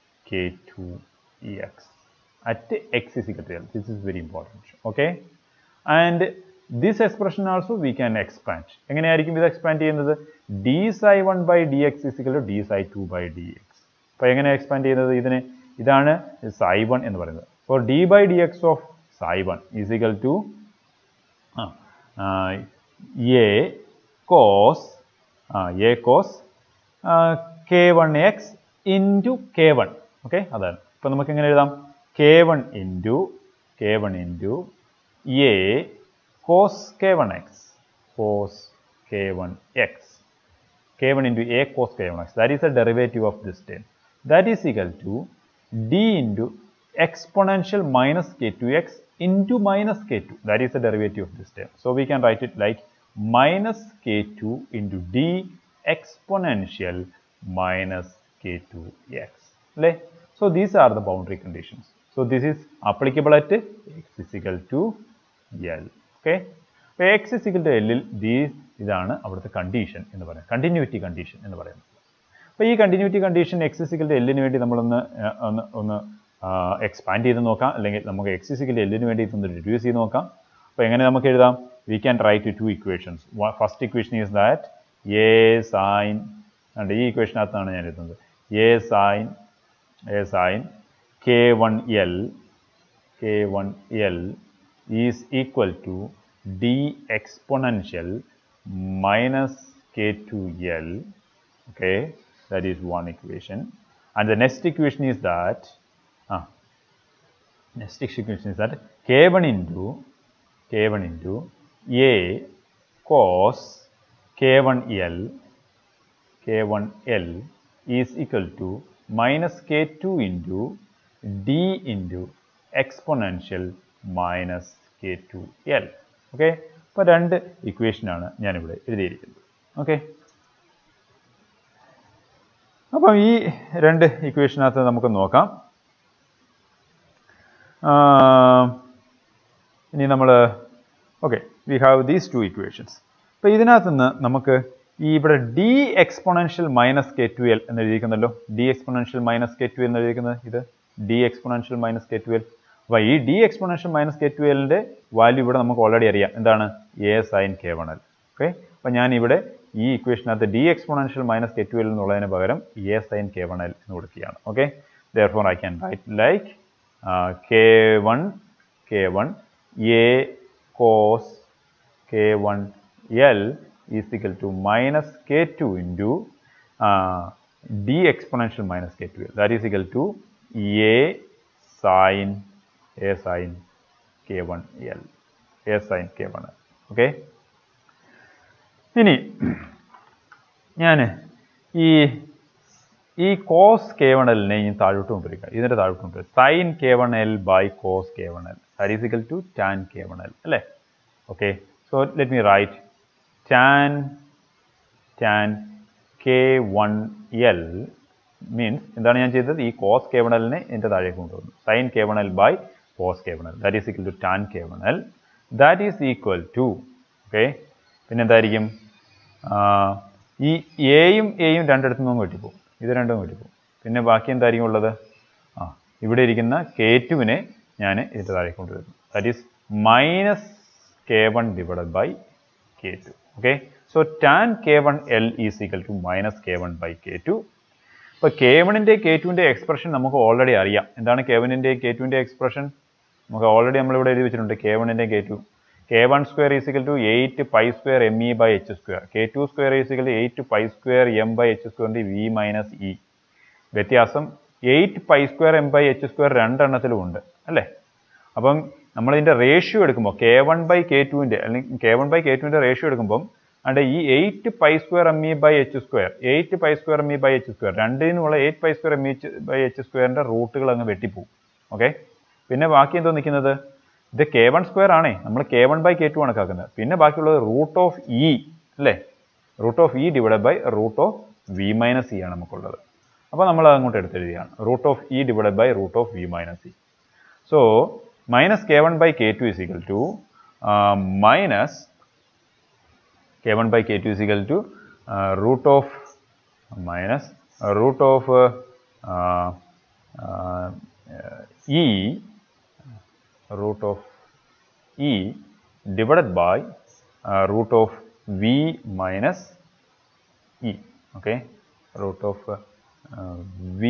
k2x at x is equal to L. This is very important. Okay, and this expression also we can expand. എങ്ങനെയായിരിക്കും ഇത് expand ചെയ്യുന്നത്? d psi1 by dx is equal to d psi2 by dx. അപ്പോൾ എങ്ങനെ expand ചെയ്യുന്നത്? ഇതാണ് psi1 എന്ന് പറയുന്നത്. For d by dx of psi1 is equal to a cos k1x into k1. Okay, അതാണ്. ഇപ്പോൾ നമുക്ക് എങ്ങനെ എഴുതാം? k1 into a cos k1x k1 into a cos k1x, that is a derivative of this term, that is equal to d into exponential minus k2x into minus k2, that is the derivative of this term. So we can write it like minus k2 into d exponential minus k2x. So these are the boundary conditions. So this is applicable at x is equal to L. Okay, അപ്പോൾ x is equal to L ൽ ഇതാണ് അവിടുത്തെ condition എന്ന് പറയുന്നത്, continuity condition എന്ന് പറയുന്നത്. അപ്പോൾ ഈ continuity condition x is equal to L ന് വേണ്ടി നമ്മളൊന്ന് എക്സ്പാൻഡ് ചെയ്ത് നോക്കാം, അല്ലെങ്കിൽ നമുക്ക് x is equal to L ന് വേണ്ടി ഇതൊന്ന് റിഡ്യൂസ് ചെയ്ത് നോക്കാം. അപ്പോൾ എങ്ങനെ നമുക്ക് എഴുതാം? We can write two equations. First equation is that a sin, and ഈ ഇക്വേഷനകത്താണ് ഞാൻ എഴുതുന്നത്, a sin k1L is equal to d exponential minus k2L. Okay, that is one equation. And the next equation is that k1 into a cos k1L k1l is equal to minus k2 into d into exponential minus k2l. Okay, അപ്പോൾ രണ്ട് ഇക്വേഷനാണ് ഞാനിവിടെ എഴുതിയിരിക്കുന്നത്. Okay, അപ്പം ഈ രണ്ട് ഇക്വേഷനകത്ത് നമുക്ക് നോക്കാം. ഇനി നമ്മൾ okay, we have these two equations. അപ്പോൾ ഇതിനകത്ത് നിന്ന് നമുക്ക് ഈ ഇവിടെ D exponential minus K two L എന്ന് എഴുതിയിരിക്കുന്നല്ലോ. D exponential minus K two L എന്ന് എഴുതിയിരിക്കുന്നത് ഇത് D exponential minus K two L. അപ്പോൾ ഈ D exponential minus K two എല്ലിൻ്റെ വാല്യൂ ഇവിടെ നമുക്ക് ഓൾറെഡി അറിയാം. എന്താണ്? A sine K one L. Okay, അപ്പോൾ ഞാൻ ഇവിടെ ഈ ഇക്വേഷനകത്ത് D exponential minus K two L എന്നുള്ളതിന് പകരം A sine K one L എന്ന് കൊടുക്കുകയാണ്. Okay, therefore I can write like k1 a cos k1 l is equal to minus k2 into d exponential minus k2l, that is equal to a sin k1l, a sin k1l. Okay, ഇനി ഞാൻ ഈ cos K one എല്ലിനെ ഇനി താഴോട്ട് കൊണ്ടുവരിക. ഇതിൻ്റെ താഴോട്ട് കൊണ്ടുവരിക. Sine K one L by cos K one L that is equal to tan K one L അല്ലേ. Okay, so let me write tan K one L means എന്താണ് ഞാൻ ചെയ്തത്? ഈ കോസ് കെ വൺ എല്ലിനെ ഇതിൻ്റെ താഴേക്ക് കൊണ്ടുവന്നു. Sine K one L by cos K one L that is equal to tan K one L that is equal to okay, പിന്നെ എന്തായിരിക്കും? ഈ എയും രണ്ടിടത്തു നിന്നും വെട്ടിപ്പോകും. ഇത് രണ്ടും വെട്ടിപ്പോകും. പിന്നെ ബാക്കി എന്തായിരിക്കും ഉള്ളത്? ഇവിടെ ഇരിക്കുന്ന k2-നെ ഞാൻ ഇതിൻ്റെ താഴേക്ക് കൊണ്ടുവരുന്നു. That is minus k1 divided by k2. Okay, so tan k1l is equal to minus k1 by k2. അപ്പോൾ k1-ൻ്റെ k2-ൻ്റെ എക്സ്പ്രഷൻ നമുക്ക് ഓൾറെഡി അറിയാം. എന്താണ് k1-ൻ്റെ k2-ൻ്റെ എക്സ്പ്രഷൻ? നമുക്ക് ഓൾറെഡി നമ്മളിവിടെ എഴുതി വെച്ചിട്ടുണ്ട്. k1-ൻ്റെ k2 k1 square is equal to 8 pi square me by h square. k2 square is equal to 8 pi square m by h square v minus e. വ്യത്യാസം 8 pi square m by h square രണ്ടെണ്ണത്തിലും ഉണ്ട് അല്ലേ. അപ്പം നമ്മളിതിൻ്റെ ratio എടുക്കുമ്പോൾ k1 by k2-ൻ്റെ അല്ലെങ്കിൽ k1 by k2-ൻ്റെ ratio എടുക്കുമ്പം അണ്ട് ഈ 8 pi square me by h square 8 pi square me by h square രണ്ടിൽ നിന്നുള്ള 8 pi square me by h square-ൻ്റെ റൂട്ടുകൾ അങ്ങ് വെട്ടിപ്പോവും. ഓക്കെ, പിന്നെ ബാക്കി എന്തോ നിൽക്കുന്നത്? ഇത് k1 സ്ക്വയർ ആണേ, നമ്മൾ k1 ബൈ k2 കണക്കാക്കുന്നത്. പിന്നെ ബാക്കിയുള്ളത് റൂട്ട് ഓഫ് ഇ അല്ലേ. Root of E divide by root of V minus E ആണ് നമുക്കുള്ളത്. അപ്പോൾ നമ്മൾ അങ്ങോട്ട് എടുത്തെഴുതിയാണ് root of E divide by root of V minus E. So minus k1 by k2 is equal to minus k1 by k2 is equal to root of minus root of E root of e divided by root of v minus e. Okay, root of v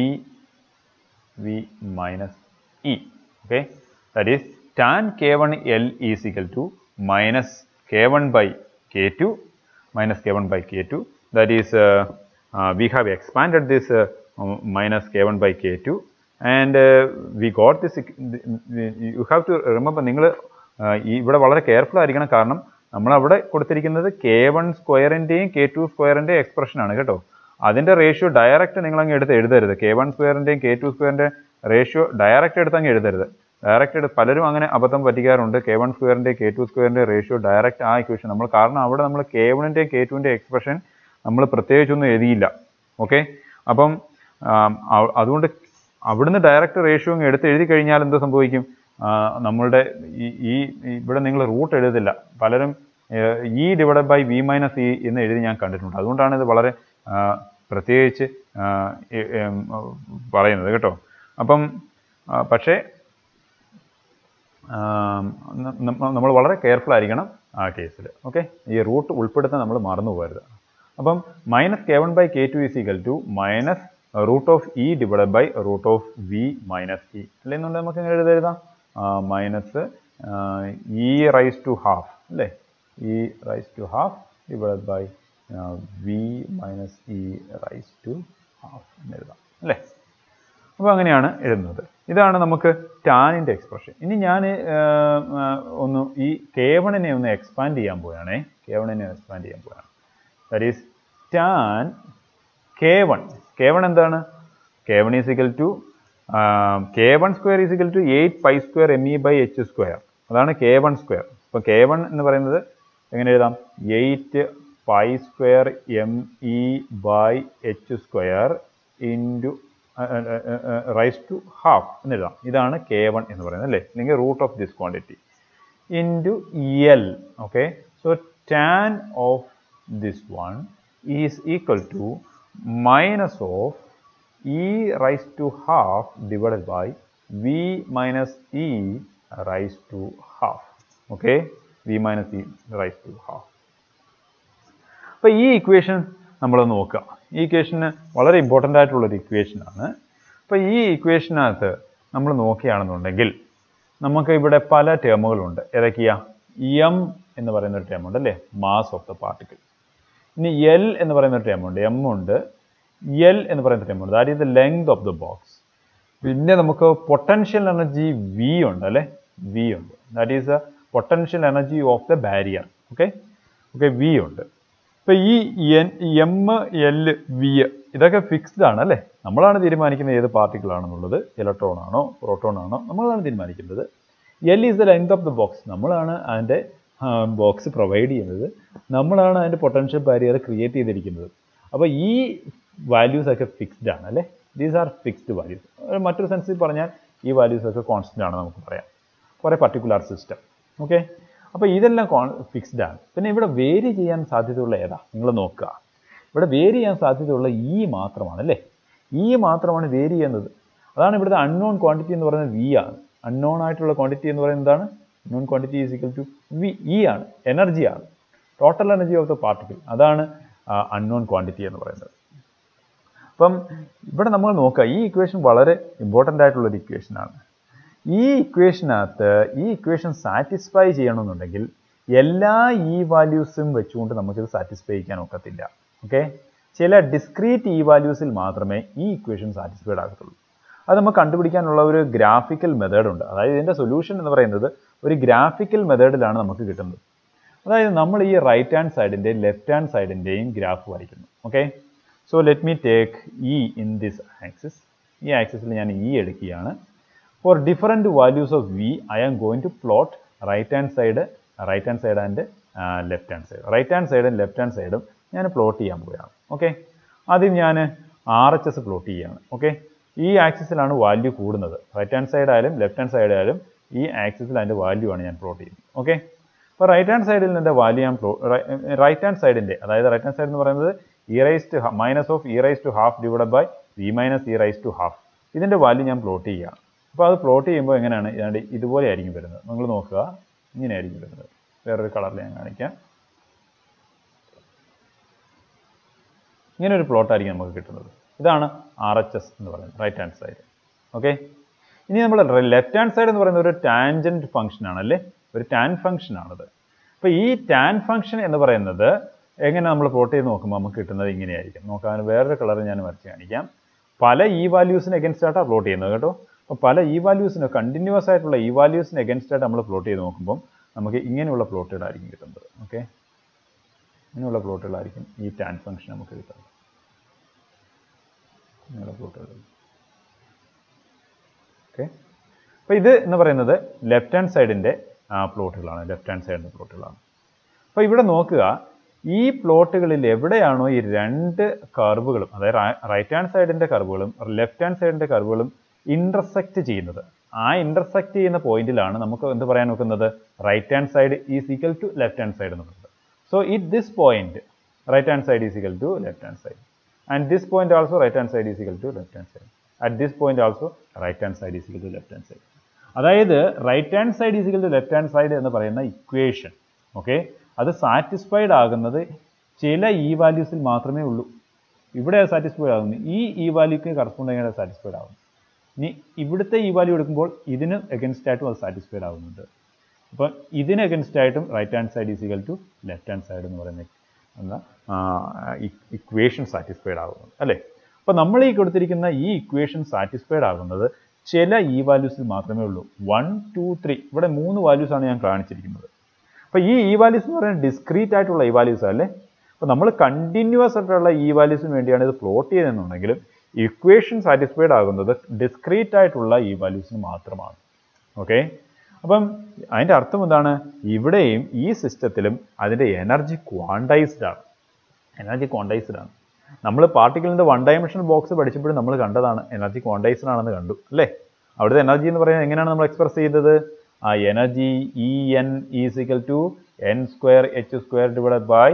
minus e. Okay, that is tan k1l is equal to minus k1 by k2 minus k1 by k2. That is we have expanded this minus k1 by k2. And we got this. You have to remember, നിങ്ങൾ ഇവിടെ വളരെ careful ആയിരിക്കണം. കാരണം നമ്മൾ അവിടെ കൊടുത്തിരിക്കുന്നത് k1 സ്ക്വയറിൻ്റെയും k2 സ്ക്വയറിൻ്റെയും എക്സ്പ്രഷനാണ് കേട്ടോ. അതിൻ്റെ റേഷ്യോ ഡയറക്റ്റ് നിങ്ങളങ്ങ് എടുത്ത് എഴുതരുത്. k1 സ്ക്വയറിൻ്റെയും k2 സ്ക്വയറിൻ്റെ റേഷ്യോ ഡയറക്റ്റ് എടുത്ത് അങ്ങ് എഴുതരുത്. ഡയറക്റ്റ് പലരും അങ്ങനെ അബദ്ധം പറ്റിക്കാറുണ്ട്. k1 സ്ക്വയറിൻ്റെയും k2 സ്ക്വയറിൻ്റെ റേഷ്യോ ഡയറക്റ്റ് ആ ഇക്വേഷൻ നമ്മൾ കാരണം അവിടെ നമ്മൾ k1-ൻ്റെയും k2-ൻ്റെയും എക്സ്പ്രഷൻ നമ്മൾ പ്രത്യേകിച്ചൊന്നും എഴുതിയില്ല. ഓക്കെ, അപ്പം അതുകൊണ്ട് അവിടുന്ന് ഡയറക്റ്റ് റേഷ്യോ എടുത്ത് എഴുതി കഴിഞ്ഞാൽ എന്ത് സംഭവിക്കും? നമ്മളുടെ ഈ ഇവിടെ നിങ്ങൾ റൂട്ട് എഴുതില്ല. പലരും E divide by V minus E എന്ന് എഴുതി ഞാൻ കണ്ടിട്ടുണ്ട്. അതുകൊണ്ടാണ് ഇത് വളരെ പ്രത്യേകിച്ച് പറയുന്നത് കേട്ടോ. അപ്പം പക്ഷേ നമ്മൾ വളരെ കെയർഫുൾ ആയിരിക്കണം ആ കേസിൽ. ഓക്കെ, ഈ റൂട്ട് ഉൾപ്പെടുത്താൻ നമ്മൾ മറന്നു പോകരുത്. അപ്പം minus k1 by k2 is equal to minus root of E divide by root of V minus E അല്ലെന്നുണ്ടെങ്കിൽ നമുക്ക് എങ്ങനെ എഴുതാം? Minus E raise to half അല്ലേ, E raise to half divide by V minus E raise to half എന്ന് എഴുതാം അല്ലേ. അപ്പോൾ അങ്ങനെയാണ് എഴുതുന്നത്. ഇതാണ് നമുക്ക് ടാനിൻ്റെ എക്സ്പ്രഷൻ. ഇനി ഞാൻ ഒന്ന് ഈ k1-നെ ഒന്ന് എക്സ്പാൻഡ് ചെയ്യാൻ പോവുകയാണേ. k1-നെ എക്സ്പാൻഡ് ചെയ്യാൻ പോവുകയാണ്. ദാറ്റ് ഈസ് ടാൻ K1 എന്താണ്? K1 is equal to K1 square is equal to 8 pi square me by h square. അതാണ് K1 square. അപ്പോൾ K1 എന്ന് പറയുന്നത് എങ്ങനെ എഴുതാം? 8 pi square me by h square into raised to half എന്ന് എഴുതാം. ഇതാണ് K1 എന്ന് പറയുന്നത് അല്ലേ? അല്ലെങ്കിൽ root of this quantity into L. Okay. So tan of this one is equal to minus of e raised to half divided by v minus e raised to half. Okay, v minus e raised to half. അപ്പോൾ ഈ equation നമ്മൾ നോക്കുക. ഈ ഇക്വേഷന് വളരെ important ആയിട്ടുള്ളൊരു ഇക്വേഷനാണ്. അപ്പോൾ ഈ ഇക്വേഷനകത്ത് നമ്മൾ നോക്കുകയാണെന്നുണ്ടെങ്കിൽ നമുക്ക് ഇവിടെ പല ടേമുകളുണ്ട്. ഏതൊക്കെയാ? എം എന്ന് പറയുന്ന ഒരു ടേമുണ്ട് അല്ലേ, മാസ് ഓഫ് ദ പാർട്ടിക്കിൾ. ഇനി എൽ എന്ന് പറയുന്ന ഒരു ടേമുണ്ട്, എം ഉണ്ട്. എൽ എന്ന് പറയുന്ന ടേമുണ്ട്, that is the length of the box. പിന്നെ നമുക്ക് പൊട്ടൻഷ്യൽ എനർജി വി ഉണ്ട് അല്ലേ, വി ഉണ്ട്, that is the potential energy of the barrier. Okay, V ഉണ്ട്. ഇപ്പം ഈ എം എൽ വി ഇതൊക്കെ ഫിക്സ്ഡ് ആണ് അല്ലേ. നമ്മളാണ് തീരുമാനിക്കുന്നത് ഏത് പാർട്ടിക്കിൾ ആണെന്നുള്ളത്, ഇലക്ട്രോൺ ആണോ പ്രോട്ടോൺ ആണോ, നമ്മളാണ് തീരുമാനിക്കുന്നത്. L is the length of the box, നമ്മളാണ് അതിൻ്റെ ബോക്സ് പ്രൊവൈഡ് ചെയ്യുന്നത്, നമ്മളാണ് അതിൻ്റെ പൊട്ടൻഷ്യൽ ബാരിയർ ക്രിയേറ്റ് ചെയ്തിരിക്കുന്നത്. അപ്പോൾ ഈ വാല്യൂസ് ഒക്കെ ഫിക്സ്ഡ് ആണ് അല്ലേ, ദീസ് ആർ ഫിക്സ്ഡ് വാല്യൂസ്. മറ്റൊരു സെൻസിൽ പറഞ്ഞാൽ ഈ വാല്യൂസ് ഒക്കെ കോൺസ്റ്റൻ്റ് ആണ് നമുക്ക് പറയാം, കുറേ പർട്ടിക്കുലർ സിസ്റ്റം. ഓക്കെ, അപ്പോൾ ഇതെല്ലാം ഫിക്സ്ഡ് ആണ്. പിന്നെ ഇവിടെ വേരി ചെയ്യാൻ സാധ്യതയുള്ള ഏതാ നിങ്ങൾ നോക്കുക. ഇവിടെ വേരി ചെയ്യാൻ സാധ്യതയുള്ള ഇ മാത്രമാണ് അല്ലേ, ഇ മാത്രമാണ് വേരി ചെയ്യുന്നത്. അതാണ് ഇവിടുത്തെ അൺനോൺ ക്വാണ്ടിറ്റി എന്ന് പറയുന്നത് വി ആണ്. അൺനോൺ ആയിട്ടുള്ള ക്വാണ്ടിറ്റി എന്ന് പറയുന്നത് എന്താണ്? Unknown quantity is equal to V, E ആണ്, എനർജിയാണ്, total energy of the particle. അതാണ് അൺനോൺ ക്വാണ്ടിറ്റി എന്ന് പറയുന്നത്. അപ്പം ഇവിടെ നമ്മൾ നോക്കുക, ഈ ഇക്വേഷൻ വളരെ ഇമ്പോർട്ടൻ്റ് ആയിട്ടുള്ളൊരു ഇക്വേഷനാണ്. ഈ ഇക്വേഷനകത്ത് ഈ ഇക്വേഷൻ സാറ്റിസ്ഫൈ ചെയ്യണമെന്നുണ്ടെങ്കിൽ എല്ലാ ഇ വാല്യൂസും വെച്ചുകൊണ്ട് നമുക്കിത് സാറ്റിസ്ഫൈ ചെയ്യാൻ ഒക്കത്തില്ല. ഓക്കെ, ചില ഡിസ്ക്രീറ്റ് ഇ വാല്യൂസിൽ മാത്രമേ ഈ ഇക്വേഷൻ സാറ്റിസ്ഫൈഡ് ആകത്തുള്ളൂ. അത് നമുക്ക് കണ്ടുപിടിക്കാനുള്ള ഒരു ഗ്രാഫിക്കൽ മെത്തേഡ് ഉണ്ട്. അതായത് ഇതിൻ്റെ സൊല്യൂഷൻ എന്ന് പറയുന്നത് ഒരു ഗ്രാഫിക്കൽ മെത്തേഡിലാണ് നമുക്ക് കിട്ടുന്നത്. അതായത് നമ്മൾ ഈ റൈറ്റ് ഹാൻഡ് സൈഡിൻ്റെയും ലെഫ്റ്റ് ഹാൻഡ് സൈഡിൻ്റെയും ഗ്രാഫ് വരയ്ക്കുന്നു. Okay, so let me take E in this axis. ഈ ആക്സിസിൽ ഞാൻ ഇ എടുക്കുകയാണ്. For different values of V I am going to plot right hand side and left hand side. Right hand സൈഡും left hand സൈഡും ഞാൻ plot ചെയ്യാൻ പോവുകയാണ്. Okay, ആദ്യം ഞാൻ RHS പ്ലോട്ട് ചെയ്യുകയാണ്. ഓക്കെ, ഈ ആക്സിസിലാണ് വാല്യൂ കൂടുന്നത്. റൈറ്റ് ഹാൻഡ് സൈഡ് ആയാലും ലെഫ്റ്റ് ഹാൻഡ് സൈഡ് ആയാലും ഈ ആക്സിസിൽ അതിൻ്റെ വാല്യൂ ആണ് ഞാൻ പ്ലോട്ട് ചെയ്യുന്നത്. ഓക്കെ, അപ്പോൾ റൈറ്റ് ഹാൻഡ് സൈഡിൽ നിൻ്റെ വാല്യൂ ഞാൻ റൈറ്റ് ഹാൻഡ് സൈഡിൻ്റെ, അതായത് റൈറ്റ് ഹാൻഡ് സൈഡ് എന്ന് പറയുന്നത് minus of E raise to half divide by V minus E raise to half. ഇതിൻ്റെ വാല്യൂ ഞാൻ പ്ലോട്ട് ചെയ്യുകയാണ്. അപ്പോൾ അത് പ്ലോട്ട് ചെയ്യുമ്പോൾ എങ്ങനെയാണ്? ഏതാണ്ട് ഇതുപോലെ ആയിരിക്കും വരുന്നത്. നിങ്ങൾ നോക്കുക, ഇങ്ങനെയായിരിക്കും വരുന്നത്. വേറൊരു കളറിൽ ഞാൻ കാണിക്കാം. ഇങ്ങനെ ഒരു പ്ലോട്ടായിരിക്കും നമുക്ക് കിട്ടുന്നത്. ഇതാണ് RHS എന്ന് പറയുന്നത്, റൈറ്റ് ഹാൻഡ് സൈഡ്. ഓക്കെ, ഇനി നമ്മൾ ലെഫ്റ്റ് ഹാൻഡ് സൈഡ് എന്ന് പറയുന്നത് ഒരു ടാൻജൻറ്റ് ഫംഗ്ഷൻ ആണല്ലേ, ഒരു ടാൻ ഫംഗ്ഷൻ ആണത്. അപ്പോൾ ഈ ടാൻ ഫംഗ്ഷൻ എന്ന് പറയുന്നത് എങ്ങനെ നമ്മൾ പ്ലോട്ട് ചെയ്ത് നോക്കുമ്പോൾ നമുക്ക് കിട്ടുന്നത് ഇങ്ങനെയായിരിക്കും. നോക്കാൻ വേറൊരു കളർ ഞാൻ വരച്ച് കാണിക്കാം. പല ഇ വാല്യൂസിന് എഗൻസ്റ്റ് ആയിട്ടാണ് പ്ലോട്ട് ചെയ്യുന്നത് കേട്ടോ. അപ്പോൾ പല ഇ വാല്യൂസിന് കണ്ടിന്യൂസ് ആയിട്ടുള്ള ഇ വാല്യൂസിന് എഗൻസ്റ്റ് ആയിട്ട് നമ്മൾ പ്ലോട്ട് ചെയ്ത് നോക്കുമ്പോൾ നമുക്ക് ഇങ്ങനെയുള്ള പ്ലോട്ടുകളായിരിക്കും കിട്ടുന്നത്. ഓക്കെ, ഇങ്ങനെയുള്ള പ്ലോട്ടുകളായിരിക്കും ഈ ടാൻ ഫംഗ്ഷൻ നമുക്ക് കിട്ടുന്നത്. ഇങ്ങനെയുള്ള പ്ലോട്ടുകൾ. ഓക്കെ, അപ്പോൾ ഇത് എന്ന് പറയുന്നത് ലെഫ്റ്റ് ഹാൻഡ് സൈഡിൻ്റെ പ്ലോട്ടുകളാണ്, ലെഫ്റ്റ് ഹാൻഡ് സൈഡിൻ്റെ പ്ലോട്ടുകളാണ്. അപ്പോൾ ഇവിടെ നോക്കുക, ഈ പ്ലോട്ടുകളിൽ എവിടെയാണോ ഈ രണ്ട് കർവുകളും, അതായത് റൈറ്റ് ഹാൻഡ് സൈഡിൻ്റെ കർവുകളും ലെഫ്റ്റ് ഹാൻഡ് സൈഡിൻ്റെ കർവുകളും ഇൻ്റർസെക്റ്റ് ചെയ്യുന്നത്, ആ ഇൻ്റർസെക്റ്റ് ചെയ്യുന്ന പോയിന്റിലാണ് നമുക്ക് എന്ത് പറയാൻ നോക്കുന്നത്? Right hand side is equal to left hand side എന്ന് പറയുന്നത്. So it this point right hand side is equal to left hand side, and this point also right hand side is equal to left hand side, at this point also right hand side is equal to left hand side. അതായത് right hand side is equal to left hand side എന്ന് പറയുന്ന equation, okay, അത് satisfied ആകുന്നത് ചില E വാല്യൂസിൽ മാത്രമേ ഉള്ളൂ. ഇവിടെ satisfied ആകുന്നു, ഈ വാല്യൂക്ക് കറസ്പോണ്ടിങ് ആയിട്ട് സാറ്റിസ്ഫൈഡ് ആകുന്നു. ഇനി ഇവിടുത്തെ ഈ വാല്യൂ എടുക്കുമ്പോൾ ഇതിന് എഗൻസ്റ്റ് ആയിട്ടും അത് സാറ്റിസ്ഫൈഡ് ആകുന്നുണ്ട്. അപ്പോൾ ഇതിന് എഗൻസ്റ്റ് ആയിട്ടും right hand side is equal to left hand side എന്ന് പറയുന്ന ഇക്വേഷൻ സാറ്റിസ്ഫൈഡ് ആകുന്നുണ്ട് അല്ലേ. അപ്പോൾ നമ്മൾ ഈ കൊടുത്തിരിക്കുന്ന ഈ ഇക്വേഷൻ സാറ്റിസ്ഫൈഡ് ആകുന്നത് ചില ഇ വാല്യൂസിൽ മാത്രമേ ഉള്ളൂ. 1, 2, 3 ഇവിടെ 3 വാല്യൂസാണ് ഞാൻ കാണിച്ചിരിക്കുന്നത്. അപ്പോൾ ഈ ഇ വാല്യൂസ് എന്ന് പറയുന്നത് ഡിസ്ക്രീറ്റ് ആയിട്ടുള്ള ഇ വാല്യൂസ് അല്ലേ. അപ്പോൾ നമ്മൾ കണ്ടിന്യൂസ് ആയിട്ടുള്ള ഈ വാല്യൂസിന് വേണ്ടിയാണ് ഇത് പ്ലോട്ട് ചെയ്യുന്നതെന്നുണ്ടെങ്കിലും ഇക്വേഷൻ സാറ്റിസ്ഫൈഡ് ആകുന്നത് ഡിസ്ക്രീറ്റ് ആയിട്ടുള്ള ഈ വാല്യൂസിന് മാത്രമാണ്. ഓക്കെ, അപ്പം അതിൻ്റെ അർത്ഥം എന്താണ്? ഇവിടെയും ഈ സിസ്റ്റത്തിലും അതിൻ്റെ എനർജി ക്വാണ്ടൈസ്ഡ് ആണ്. എനർജി ക്വാണ്ടൈസ്ഡ് ആണ്. നമ്മൾ പാർട്ടിക്കിളിൻ്റെ വൺ ഡയമെൻഷണൽ ബോക്സ് പഠിച്ചപ്പോഴും നമ്മൾ കണ്ടതാണ് എനർജി ക്വാണ്ടൈസ്ഡ് ആണെന്ന് കണ്ടു അല്ലേ? അവിടുത്തെ എനർജി എന്ന് പറയുന്നത് എങ്ങനെയാണ് നമ്മൾ എക്സ്പ്രസ് ചെയ്തത്? ആ energy En = n² h² divided by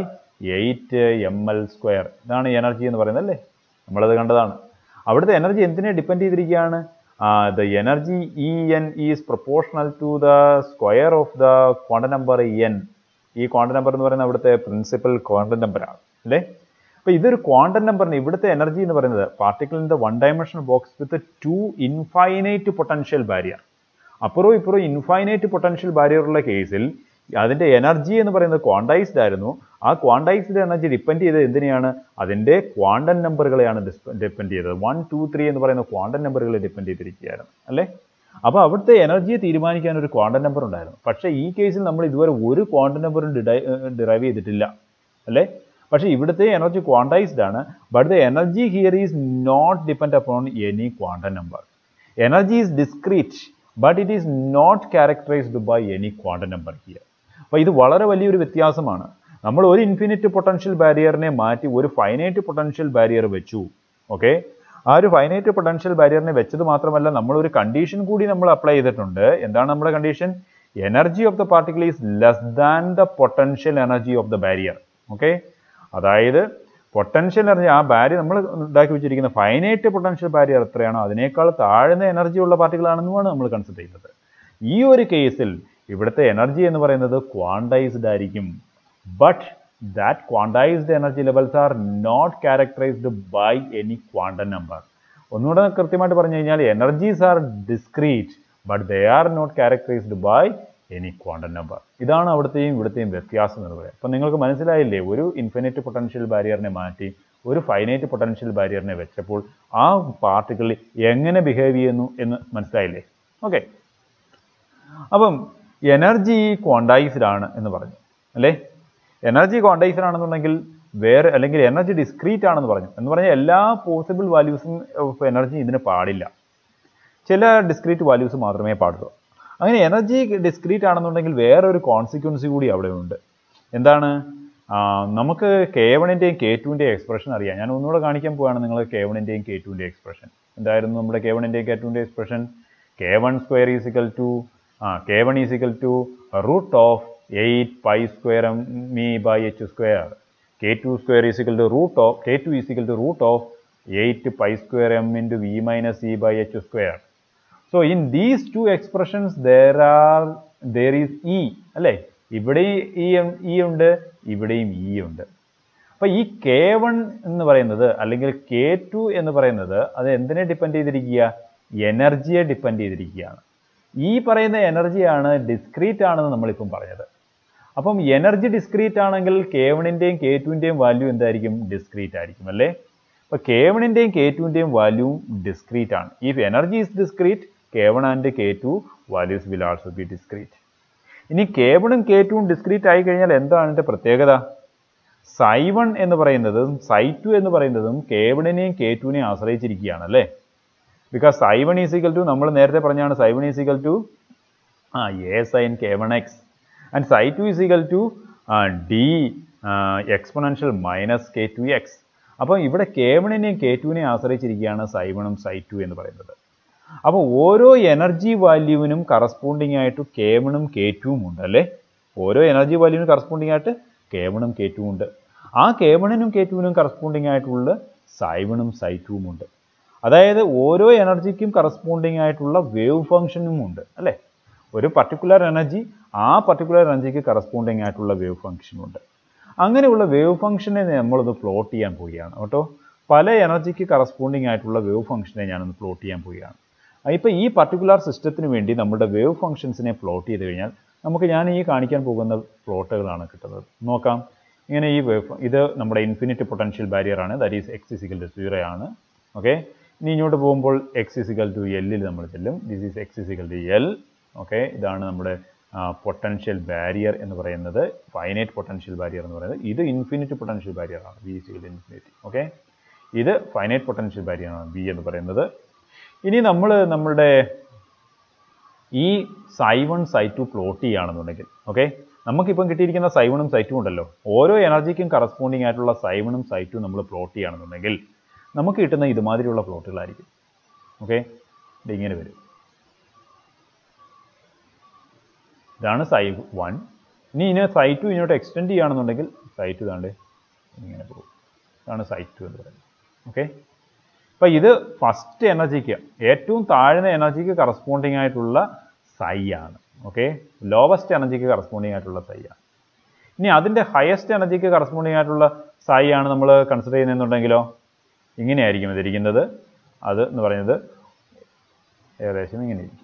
8 ml². ഇതാണ് എനർജി എന്ന് പറയുന്നത് അല്ലേ? നമ്മളത് കണ്ടതാണ്. അവിടുത്തെ എനർജി എന്തിനെ ഡിപ്പെൻഡ് ചെയ്തിരിക്കുകയാണ്? The energy En is proportional to the square of the quantum number n. ഈ ക്വാണ്ടം നമ്പർ എന്ന് പറയുന്നത് അവിടുത്തെ പ്രിൻസിപ്പൽ ക്വാണ്ടം നമ്പറാണ് അല്ലേ? അപ്പോൾ ഇതൊരു ക്വാണ്ടം നമ്പറിന് ഇവിടുത്തെ എനർജി എന്ന് പറയുന്നത് പാർട്ടിക്കിളിൻ്റെ one dimensional box with 2 infinite potential barrier. അപ്പുറവും ഇപ്പുറവും ഇൻഫൈനൈറ്റ് പൊട്ടൻഷ്യൽ ബാരിയറുള്ള കേസിൽ അതിൻ്റെ എനർജി എന്ന് പറയുന്നത് ക്വാണ്ടൈസ്ഡ് ആയിരുന്നു. ആ ക്വാണ്ടൈസ്ഡ് എനർജി ഡിപ്പെൻഡ് ചെയ്തത് എന്തിനെയാണ്? അതിൻ്റെ ക്വാണ്ടം നമ്പറുകളെയാണ് ഡിപ്പെൻഡ് ചെയ്തത്. 1, 2, 3 എന്ന് പറയുന്ന ക്വാണ്ടം നമ്പറുകളെ ഡിപ്പെൻഡ് ചെയ്തിരിക്കുകയായിരുന്നു അല്ലേ? അപ്പോൾ അവിടുത്തെ എനർജിയെ തീരുമാനിക്കാൻ ഒരു ക്വാണ്ടം നമ്പർ ഉണ്ടായിരുന്നു. പക്ഷേ ഈ കേസിൽ നമ്മൾ ഇതുവരെ ഒരു ക്വാണ്ടം നമ്പറും ഡിറൈവ് ചെയ്തിട്ടില്ല അല്ലേ? പക്ഷേ ഇവിടുത്തെ എനർജി ക്വാണ്ടൈസ്ഡ് ആണ്. But the energy here is not depend upon any quantum number. Energy is discrete but it is not characterized by any quantum number here. അപ്പോൾ ഇത് വളരെ വലിയൊരു വ്യത്യാസമാണ്. നമ്മൾ ഒരു ഇൻഫിനിറ്റ് പൊട്ടൻഷ്യൽ ബാരിയറിനെ മാറ്റി ഒരു ഫൈനൈറ്റ് പൊട്ടൻഷ്യൽ ബാരിയർ വെച്ചു. ഓക്കെ, ആ ഒരു ഫൈനൈറ്റ് പൊട്ടൻഷ്യൽ ബാരിയറിനെ വെച്ചത് മാത്രമല്ല നമ്മളൊരു കണ്ടീഷൻ കൂടി നമ്മൾ അപ്ലൈ ചെയ്തിട്ടുണ്ട്. എന്താണ് നമ്മുടെ condition? Energy of the particle is less than the potential energy of the barrier. Okay, അതായത് പൊട്ടൻഷ്യൽ എനർജി ആ ബാരിയർ നമ്മൾ ഉണ്ടാക്കി വെച്ചിരിക്കുന്ന ഫൈനൈറ്റ് പൊട്ടൻഷ്യൽ ബാരിയർ എത്രയാണോ അതിനേക്കാൾ താഴ്ന്ന എനർജി ഉള്ള പാർട്ടിക്കിളാണെന്നുമാണ് നമ്മൾ കൺസിഡർ ചെയ്യുന്നത്. ഈ ഒരു കേസിൽ ഇവിടുത്തെ എനർജി എന്ന് പറയുന്നത് ക്വാണ്ടൈസ്ഡ് ആയിരിക്കും. But that quantized energy levels are not characterized by any quantum number. ഒന്നുകൂടെ കൃത്യമായിട്ട് പറഞ്ഞു കഴിഞ്ഞാൽ energies are discrete but they are not characterized by any quantum number. ഇതാണ് അവിടുത്തെയും ഇവിടുത്തെയും വ്യത്യാസം എന്ന് പറയുന്നത്. അപ്പം നിങ്ങൾക്ക് മനസ്സിലായില്ലേ? ഒരു ഇൻഫിനിറ്റ് പൊട്ടൻഷ്യൽ ബാരിയറിനെ മാറ്റി ഒരു ഫൈനൈറ്റ് പൊട്ടൻഷ്യൽ ബാരിയറിനെ വെച്ചപ്പോൾ ആ പാർട്ടിക്കിൾ എങ്ങനെ ബിഹേവ് ചെയ്യുന്നു എന്ന് മനസ്സിലായില്ലേ? ഓക്കെ, അപ്പം എനർജി ക്വാണ്ടൈസ്ഡ് ആണ് എന്ന് പറഞ്ഞു അല്ലേ? എനർജി ക്വാണ്ടൈസ്ഡ് ആണെന്നുണ്ടെങ്കിൽ വേറെ അല്ലെങ്കിൽ എനർജി ഡിസ്ക്രീറ്റ് ആണെന്ന് പറഞ്ഞു എന്ന് പറഞ്ഞാൽ എല്ലാ പോസിബിൾ വാല്യൂസും ഓഫ് എനർജി ഇതിന് പാടില്ല. ചില ഡിസ്ക്രീറ്റ് വാല്യൂസ് മാത്രമേ പാടുള്ളൂ. അങ്ങനെ എനർജി ഡിസ്ക്രീറ്റ് ആണെന്നുണ്ടെങ്കിൽ വേറൊരു കോൺസിക്വൻസി കൂടി അവിടെ ഉണ്ട്. എന്താണ്? നമുക്ക് K1-ൻ്റെയും K2-ൻ്റെയും എക്സ്പ്രഷൻ അറിയാം. ഞാൻ ഒന്നുകൂടെ കാണിക്കാൻ പോവുകയാണ് നിങ്ങൾ K1-ൻ്റെയും K2-ൻ്റെയും എക്സ്പ്രഷൻ. എന്തായിരുന്നു നമ്മുടെ K1-ൻ്റെയും K2-ൻ്റെയും expression? K1² K1 √8 π² me/h². K2² K2 √8 π² m × v - e/h². So in these two expressions there is E അല്ലേ? ഇവിടെയും E ഉണ്ട്, ഇവിടെയും E ഉണ്ട്. അപ്പോൾ ഈ K1 എന്ന് പറയുന്നത് അല്ലെങ്കിൽ K2 എന്ന് പറയുന്നത് അത് എന്തിനെ ഡിപ്പെൻഡ് ചെയ്തിരിക്കുക? എനർജിയെ ഡിപ്പെൻഡ് ചെയ്തിരിക്കുകയാണ്. ഈ പറയുന്ന എനർജിയാണ് ഡിസ്ക്രീറ്റ് ആണെന്ന് നമ്മളിപ്പം പറഞ്ഞത്. അപ്പം എനർജി ഡിസ്ക്രീറ്റ് ആണെങ്കിൽ K1-ൻ്റെയും K2-ൻ്റെയും വാല്യൂ എന്തായിരിക്കും? ഡിസ്ക്രീറ്റ് ആയിരിക്കും അല്ലേ? അപ്പോൾ K1-ൻ്റെയും K2-ൻ്റെയും വാല്യൂ ഡിസ്ക്രീറ്റ് ആണ്. If energy is discrete K1 and K2 values will also be discrete. ഇനി K1ഉം K2ഉം ഡിസ്ക്രീറ്റ് ആയി കഴിഞ്ഞാൽ എന്താണ് അതിൻ്റെ പ്രത്യേകത? Ψ1 എന്ന് പറയുന്നതും Ψ2 എന്ന് പറയുന്നതും K1-നെയും K2-നെയും ആശ്രയിച്ചിരിക്കുകയാണ് അല്ലേ? ബിക്കോസ് Ψ1 നമ്മൾ നേരത്തെ പറഞ്ഞാണ് Ψ1 A sin K1x and Ψ2 D exponential minus K2x. അപ്പോൾ ഇവിടെ K1-നെയും K2-നെയും ആശ്രയിച്ചിരിക്കുകയാണ് Ψ1ഉം Ψ2 എന്ന് പറയുന്നത്. അപ്പോൾ ഓരോ എനർജി വാല്യൂവിനും കറസ്പോണ്ടിങ് ആയിട്ട് K1ഉം K2ഉം ഉണ്ട് അല്ലേ? ഓരോ എനർജി വാല്യൂവിനും കറസ്പോണ്ടിങ് ആയിട്ട് K1ഉം K2ഉം ഉണ്ട്. ആ K1നും K2നും കറസ്പോണ്ടിങ് ആയിട്ടുള്ള Ψ1ഉം Ψ2ഉം ഉണ്ട്. അതായത് ഓരോ എനർജിക്കും കറസ്പോണ്ടിങ് ആയിട്ടുള്ള വേവ് ഫംഗ്ഷനും ഉണ്ട് അല്ലേ? ഒരു പർട്ടിക്കുലർ എനർജി ആ പർട്ടിക്കുലർ എനർജിക്ക് കറസ്പോണ്ടിങ് ആയിട്ടുള്ള വേവ് ഫംഗ്ഷനും ഉണ്ട്. അങ്ങനെയുള്ള വേവ് ഫംഗ്ഷനെ നമ്മളൊന്ന് പ്ലോട്ട് ചെയ്യാൻ പോവുകയാണ് കേട്ടോ. പല എനർജിക്ക് കറസ്പോണ്ടിങ് ആയിട്ടുള്ള വേവ് ഫംഗ്ഷനെ ഞാനൊന്ന് പ്ലോട്ട് ചെയ്യാൻ പോവുകയാണ്. ഇപ്പോൾ ഈ പർട്ടിക്കുലർ സിസ്റ്റത്തിന് വേണ്ടി നമ്മുടെ വേവ് ഫംഗ്ഷൻസിനെ പ്ലോട്ട് ചെയ്ത് കഴിഞ്ഞാൽ ഞാൻ ഈ കാണിക്കാൻ പോകുന്ന പ്ലോട്ടുകളാണ് കിട്ടുന്നത്. നോക്കാം. ഇങ്ങനെ ഈ ഇത് നമ്മുടെ ഇൻഫിനിറ്റ് പൊട്ടൻഷ്യൽ ബാരിയർ ആണ്. ദാറ്റ് ഈസ് x = 0 ആണ്. ഓക്കെ, ഇനി ഇങ്ങോട്ട് പോകുമ്പോൾ x = L നമ്മൾ ചെല്ലും. This is x = L. ഓക്കെ, ഇതാണ് നമ്മുടെ പൊട്ടൻഷ്യൽ ബാരിയർ എന്ന് പറയുന്നത്, ഫൈനൈറ്റ് പൊട്ടൻഷ്യൽ ബാരിയർ എന്ന് പറയുന്നത്. ഇത് ഇൻഫിനിറ്റ് പൊട്ടൻഷ്യൽ ബാരിയർ ആണ്, V equal to infinity. Okay, ഇത് ഫൈനൈറ്റ് പൊട്ടൻഷ്യൽ ബാരിയർ ആണ് വി എന്ന് പറയുന്നത്. ഇനി നമ്മളുടെ ഈ psi1 psi2 പ്ലോട്ട് ചെയ്യുകയാണെന്നുണ്ടെങ്കിൽ, ഓക്കെ, നമുക്കിപ്പം കിട്ടിയിരിക്കുന്ന psi1 ഉം psi2 ഉണ്ടല്ലോ, ഓരോ എനർജിക്കും കറസ്പോണ്ടിങ് ആയിട്ടുള്ള psi1 ഉം psi2 നമ്മൾ പ്ലോട്ട് ചെയ്യുകയാണെന്നുണ്ടെങ്കിൽ നമുക്ക് കിട്ടുന്ന ഇതുമാതിരിയുള്ള പ്ലോട്ടുകളായിരിക്കും. ഓക്കെ, ഇത് ഇങ്ങനെ വരും. ഇതാണ് psi1. ഇനി psi2 ഇങ്ങോട്ട് എക്സ്റ്റെൻഡ് ചെയ്യുകയാണെന്നുണ്ടെങ്കിൽ psi2 ഇതാണ്ട് ഇങ്ങനെ പോകും. ഇതാണ് psi2 എന്ന് പറയുന്നത്. ഓക്കെ, അപ്പോൾ ഇത് ഫസ്റ്റ് എനർജിക്ക്, ഏറ്റവും താഴ്ന്ന എനർജിക്ക് കറസ്പോണ്ടിങ് ആയിട്ടുള്ള psi ആണ്. ഓക്കെ, ലോവസ്റ്റ് എനർജിക്ക് കറസ്പോണ്ടിങ് ആയിട്ടുള്ള psi ആണ്. ഇനി അതിൻ്റെ ഹയസ്റ്റ് എനർജിക്ക് കറസ്പോണ്ടിങ് ആയിട്ടുള്ള psi ആണ് നമ്മൾ കൺസിഡർ ചെയ്യുന്നുണ്ടെങ്കിലോ ഇങ്ങനെയായിരിക്കും ഇതിരിക്കുന്നത്. അത് എന്ന് പറയുന്നത് ഏകദേശം ഇങ്ങനെ ഇരിക്കും.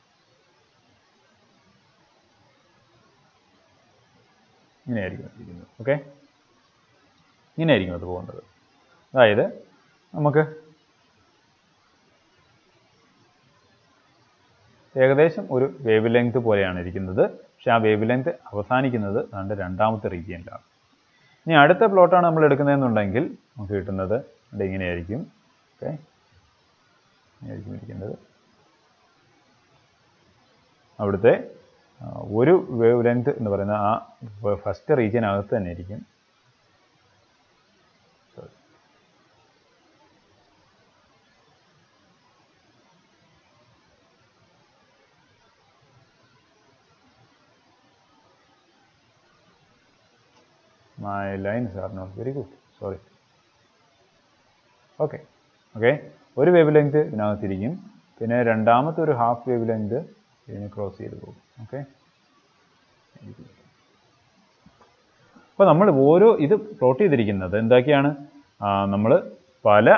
ഇങ്ങനെയായിരിക്കും ഇരിക്കുന്നത്. ഓക്കെ, ഇങ്ങനെയായിരിക്കും അത് പോകേണ്ടത്. അതായത് നമുക്ക് ഏകദേശം ഒരു വേവ് ലെങ്ത് പോലെയാണ് ഇരിക്കുന്നത്. പക്ഷേ ആ വേവ് ലെങ്ത് അവസാനിക്കുന്നത് അതിൻ്റെ രണ്ടാമത്തെ റീജിയനിലാണ്. ഇനി അടുത്ത പ്ലോട്ടാണ് നമ്മൾ എടുക്കുന്നതെന്നുണ്ടെങ്കിൽ നമുക്ക് കിട്ടുന്നത് അത് ഇങ്ങനെയായിരിക്കും. ഓക്കെ, ഇങ്ങനെയായിരിക്കും ഇരിക്കുന്നത്. അവിടുത്തെ ഒരു വേവ് ലെങ്ത് എന്ന് പറയുന്ന ആ ഫസ്റ്റ് റീജിയനകത്ത് തന്നെ ഇരിക്കും. My lines are not very good. Sorry. Okay. Okay. ഒരു വേവ് ലെങ്ത് ഇതിനകത്തിരിക്കും. പിന്നെ രണ്ടാമത്തെ ഒരു ഹാഫ് വേവ് ലെങ്ത് ഇതിനെ ക്രോസ് ചെയ്ത് പോകും. ഓക്കെ, അപ്പോൾ നമ്മൾ ഓരോ ഇത് പ്ലോട്ട് ചെയ്തിരിക്കുന്നത് എന്തൊക്കെയാണ്? നമ്മൾ പല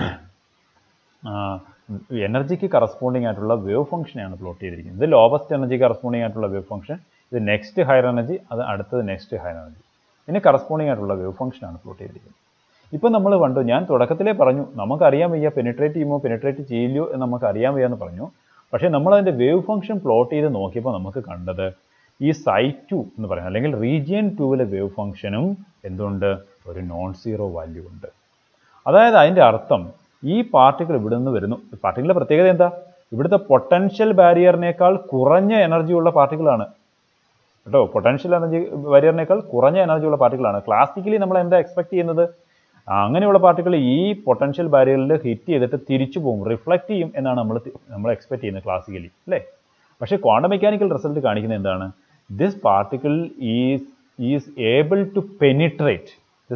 എനർജിക്ക് കറസ്പോണ്ടിങ് ആയിട്ടുള്ള വേവ് ഫംഗ്ഷനെയാണ് പ്ലോട്ട് ചെയ്തിരിക്കുന്നത്. ഇത് ലോവസ്റ്റ് എനർജി കറസ്പോണ്ടിങ് ആയിട്ടുള്ള വേവ് ഫംഗ്ഷൻ, ഇത് നെക്സ്റ്റ് ഹയർ എനർജി, അത് അടുത്തത് നെക്സ്റ്റ് ഹയർ എനർജി. ഇതിന് കറസ്പോണ്ടിങ് ആയിട്ടുള്ള വേവ് ഫംഗ്ഷനാണ് പ്ലോട്ട് ചെയ്തിരിക്കുന്നത്. ഇപ്പം നമ്മൾ കണ്ടു, ഞാൻ തുടക്കത്തിലേ പറഞ്ഞു നമുക്കറിയാൻ വയ്യ പെനിട്രേറ്റ് ചെയ്യുമോ പെനിട്രേറ്റ് ചെയ്യില്ലയോ എന്ന് നമുക്ക് അറിയാൻ വയ്യ എന്ന് പറഞ്ഞു. പക്ഷേ നമ്മളതിൻ്റെ വേവ് ഫംഗ്ഷൻ പ്ലോട്ട് ചെയ്ത് നോക്കിയപ്പോൾ നമുക്ക് കണ്ടത് ഈ psi2 എന്ന് പറയുന്നത് അല്ലെങ്കിൽ റീജിയൻ 2വിലെ വേവ് ഫംഗ്ഷനും എന്തുണ്ട്, ഒരു നോൺ സീറോ വാല്യൂ ഉണ്ട്. അതായത് അതിൻ്റെ അർത്ഥം ഈ പാർട്ടിക്കിൾ ഇവിടെ നിന്ന് വരുന്നു. പാർട്ടിക്കിളിൻ്റെ പ്രത്യേകത എന്താ? ഇവിടുത്തെ പൊട്ടൻഷ്യൽ ബാരിയറിനേക്കാൾ കുറഞ്ഞ എനർജിയുള്ള പാർട്ടിക്കിളാണ് കേട്ടോ. പൊട്ടൻഷ്യൽ എനർജി ബാരിയറിനേക്കാൾ കുറഞ്ഞ എനർജിയുള്ള പാർട്ടിക്കിളാണ്. ക്ലാസിക്കലി നമ്മൾ എന്താ എക്സ്പെക്ട് ചെയ്യുന്നത്? അങ്ങനെയുള്ള പാർട്ടിക്കിൾ ഈ പൊട്ടൻഷ്യൽ ബാരിയറിൽ ഹിറ്റ് ചെയ്തിട്ട് തിരിച്ചു പോകും, റിഫ്ലക്റ്റ് ചെയ്യും എന്നാണ് നമ്മൾ എക്സ്പെക്ട് ചെയ്യുന്നത് ക്ലാസിക്കലി, അല്ലേ? പക്ഷേ ക്വാണ്ടം മെക്കാനിക്കൽ റിസൾട്ട് കാണിക്കുന്നത് എന്താണ്? This particle is able to penetrate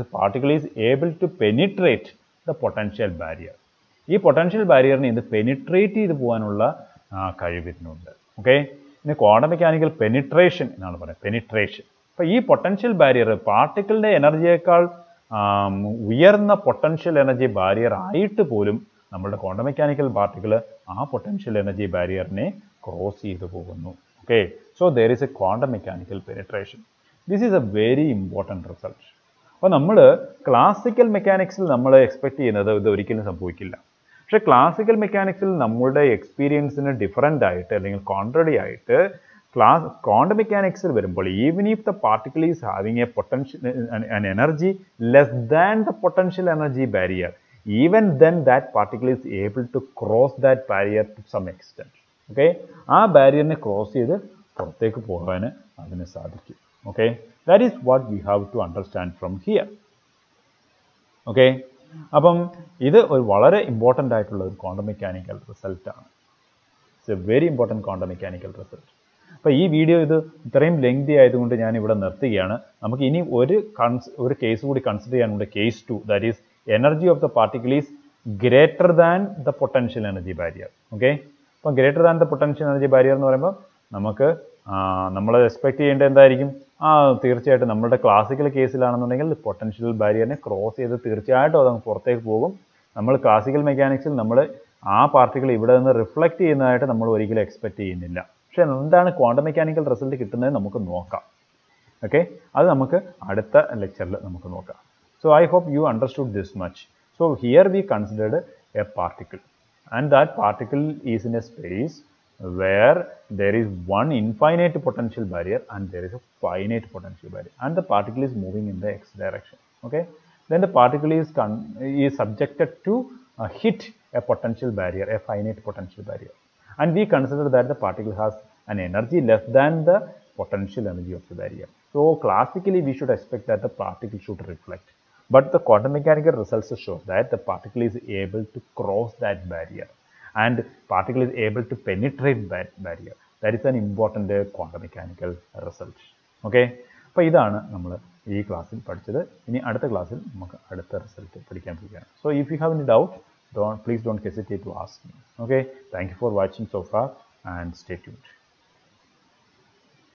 the potential barrier. ഈ പൊട്ടൻഷ്യൽ ബാരിയറിനെ ഇത് പെനിട്രേറ്റ് ചെയ്ത് പോകാനുള്ള കഴിവിനുണ്ട്. ഓക്കെ, ഇനി ക്വാണ്ടം മെക്കാനിക്കൽ പെനിട്രേഷൻ എന്നാണ് പറയുന്നത്, പെനിട്രേഷൻ. അപ്പോൾ ഈ പൊട്ടൻഷ്യൽ ബാരിയർ പാർട്ടിക്കിളിൻ്റെ എനർജിയേക്കാൾ ഉയർന്ന പൊട്ടൻഷ്യൽ എനർജി ബാരിയർ ആയിട്ട് പോലും നമ്മുടെ ക്വാണ്ടം മെക്കാനിക്കൽ പാർട്ടിക്കിൾ ആ പൊട്ടൻഷ്യൽ എനർജി ബാരിയറിനെ ക്രോസ് ചെയ്തു പോകുന്നു. Okay, so there is a quantum mechanical penetration. This is a very important result. അപ്പോൾ നമ്മൾ ക്ലാസിക്കൽ മെക്കാനിക്സിൽ നമ്മൾ എക്സ്പെക്ട് ചെയ്യുന്നത് ഇത് ഒരിക്കലും സംഭവിക്കില്ല. പക്ഷേ ക്ലാസിക്കൽ മെക്കാനിക്സിൽ നമ്മുടെ എക്സ്പീരിയൻസിന് ഡിഫറൻ്റ് ആയിട്ട് അല്ലെങ്കിൽ കോൺട്രറി ആയിട്ട് ക്വാണ്ടം മെക്കാനിക്സിൽ വരുമ്പോൾ even if the particle is having a potential an energy less than the potential energy barrier, even then that particle is able to cross that barrier to some extent. Okay, ആ ബാരിയറിനെ cross ചെയ്ത് പുറത്തേക്ക് പോകാൻ അതിന് സാധിക്കും. Okay, that is what we have to understand from here. Okay, അപ്പം ഇത് ഒരു വളരെ ഇമ്പോർട്ടൻ്റ് ആയിട്ടുള്ള ഒരു ക്വാണ്ടം മെക്കാനിക്കൽ റിസൾട്ടാണ്. It's a very important quantum mechanical result. അപ്പോൾ ഈ വീഡിയോ ഇത് ഇത്രയും ലെങ്തി ആയതുകൊണ്ട് ഞാൻ ഇവിടെ നിർത്തുകയാണ്. നമുക്ക് ഇനി ഒരു കേസ് കൂടി കൺസിഡർ ചെയ്യാനുണ്ട്, case 2, that is energy of the particle is greater than the potential energy barrier. Okay, അപ്പം greater than the potential energy barrier എന്ന് പറയുമ്പോൾ നമുക്ക് നമ്മൾ എക്സ്പെക്ട് ചെയ്യേണ്ടത് എന്തായിരിക്കും? തീർച്ചയായിട്ടും നമ്മുടെ ക്ലാസിക്കൽ കേസിലാണെന്നുണ്ടെങ്കിൽ പൊട്ടൻഷ്യൽ ബാരിയറിനെ ക്രോസ് ചെയ്ത് തീർച്ചയായിട്ടും അത് പുറത്തേക്ക് പോകും. നമ്മൾ ക്ലാസിക്കൽ മെക്കാനിക്സിൽ നമ്മൾ ആ പാർട്ടിക്കിൾ ഇവിടെ നിന്ന് റിഫ്ലക്റ്റ് ചെയ്യുന്നതായിട്ട് നമ്മൾ ഒരിക്കലും എക്സ്പെക്ട് ചെയ്യുന്നില്ല. പക്ഷേ എന്താണ് ക്വാണ്ടം മെക്കാനിക്കൽ റിസൾട്ട് കിട്ടുന്നത് നമുക്ക് നോക്കാം. ഓക്കെ, അത് നമുക്ക് അടുത്ത ലെക്ചറിൽ നമുക്ക് നോക്കാം. So I hope you understood this much. So here we considered a particle and that particle is in a space where there is one infinite potential barrier and there is a finite potential barrier, and the particle is moving in the x direction. Okay, then the particle is subjected to hit a potential barrier, a finite potential barrier, and we consider that the particle has an energy less than the potential energy of the barrier. So classically we should expect that the particle should reflect, but the quantum mechanical results show that the particle is able to cross that barrier and particle is able to penetrate that barrier. That is an important quantum mechanical result. Okay, അപ്പോൾ ഇതാണ് നമ്മൾ ഈ ക്ലാസ്സിൽ പഠിച്ചത്. ഇനി അടുത്ത ക്ലാസ്സിൽ നമുക്ക് അടുത്ത റിസൾട്ട് പഠിക്കാൻ പോവുകയാണ്. So if you have any doubt, please don't hesitate to ask me. Okay, thank you for watching so far and stay tuned.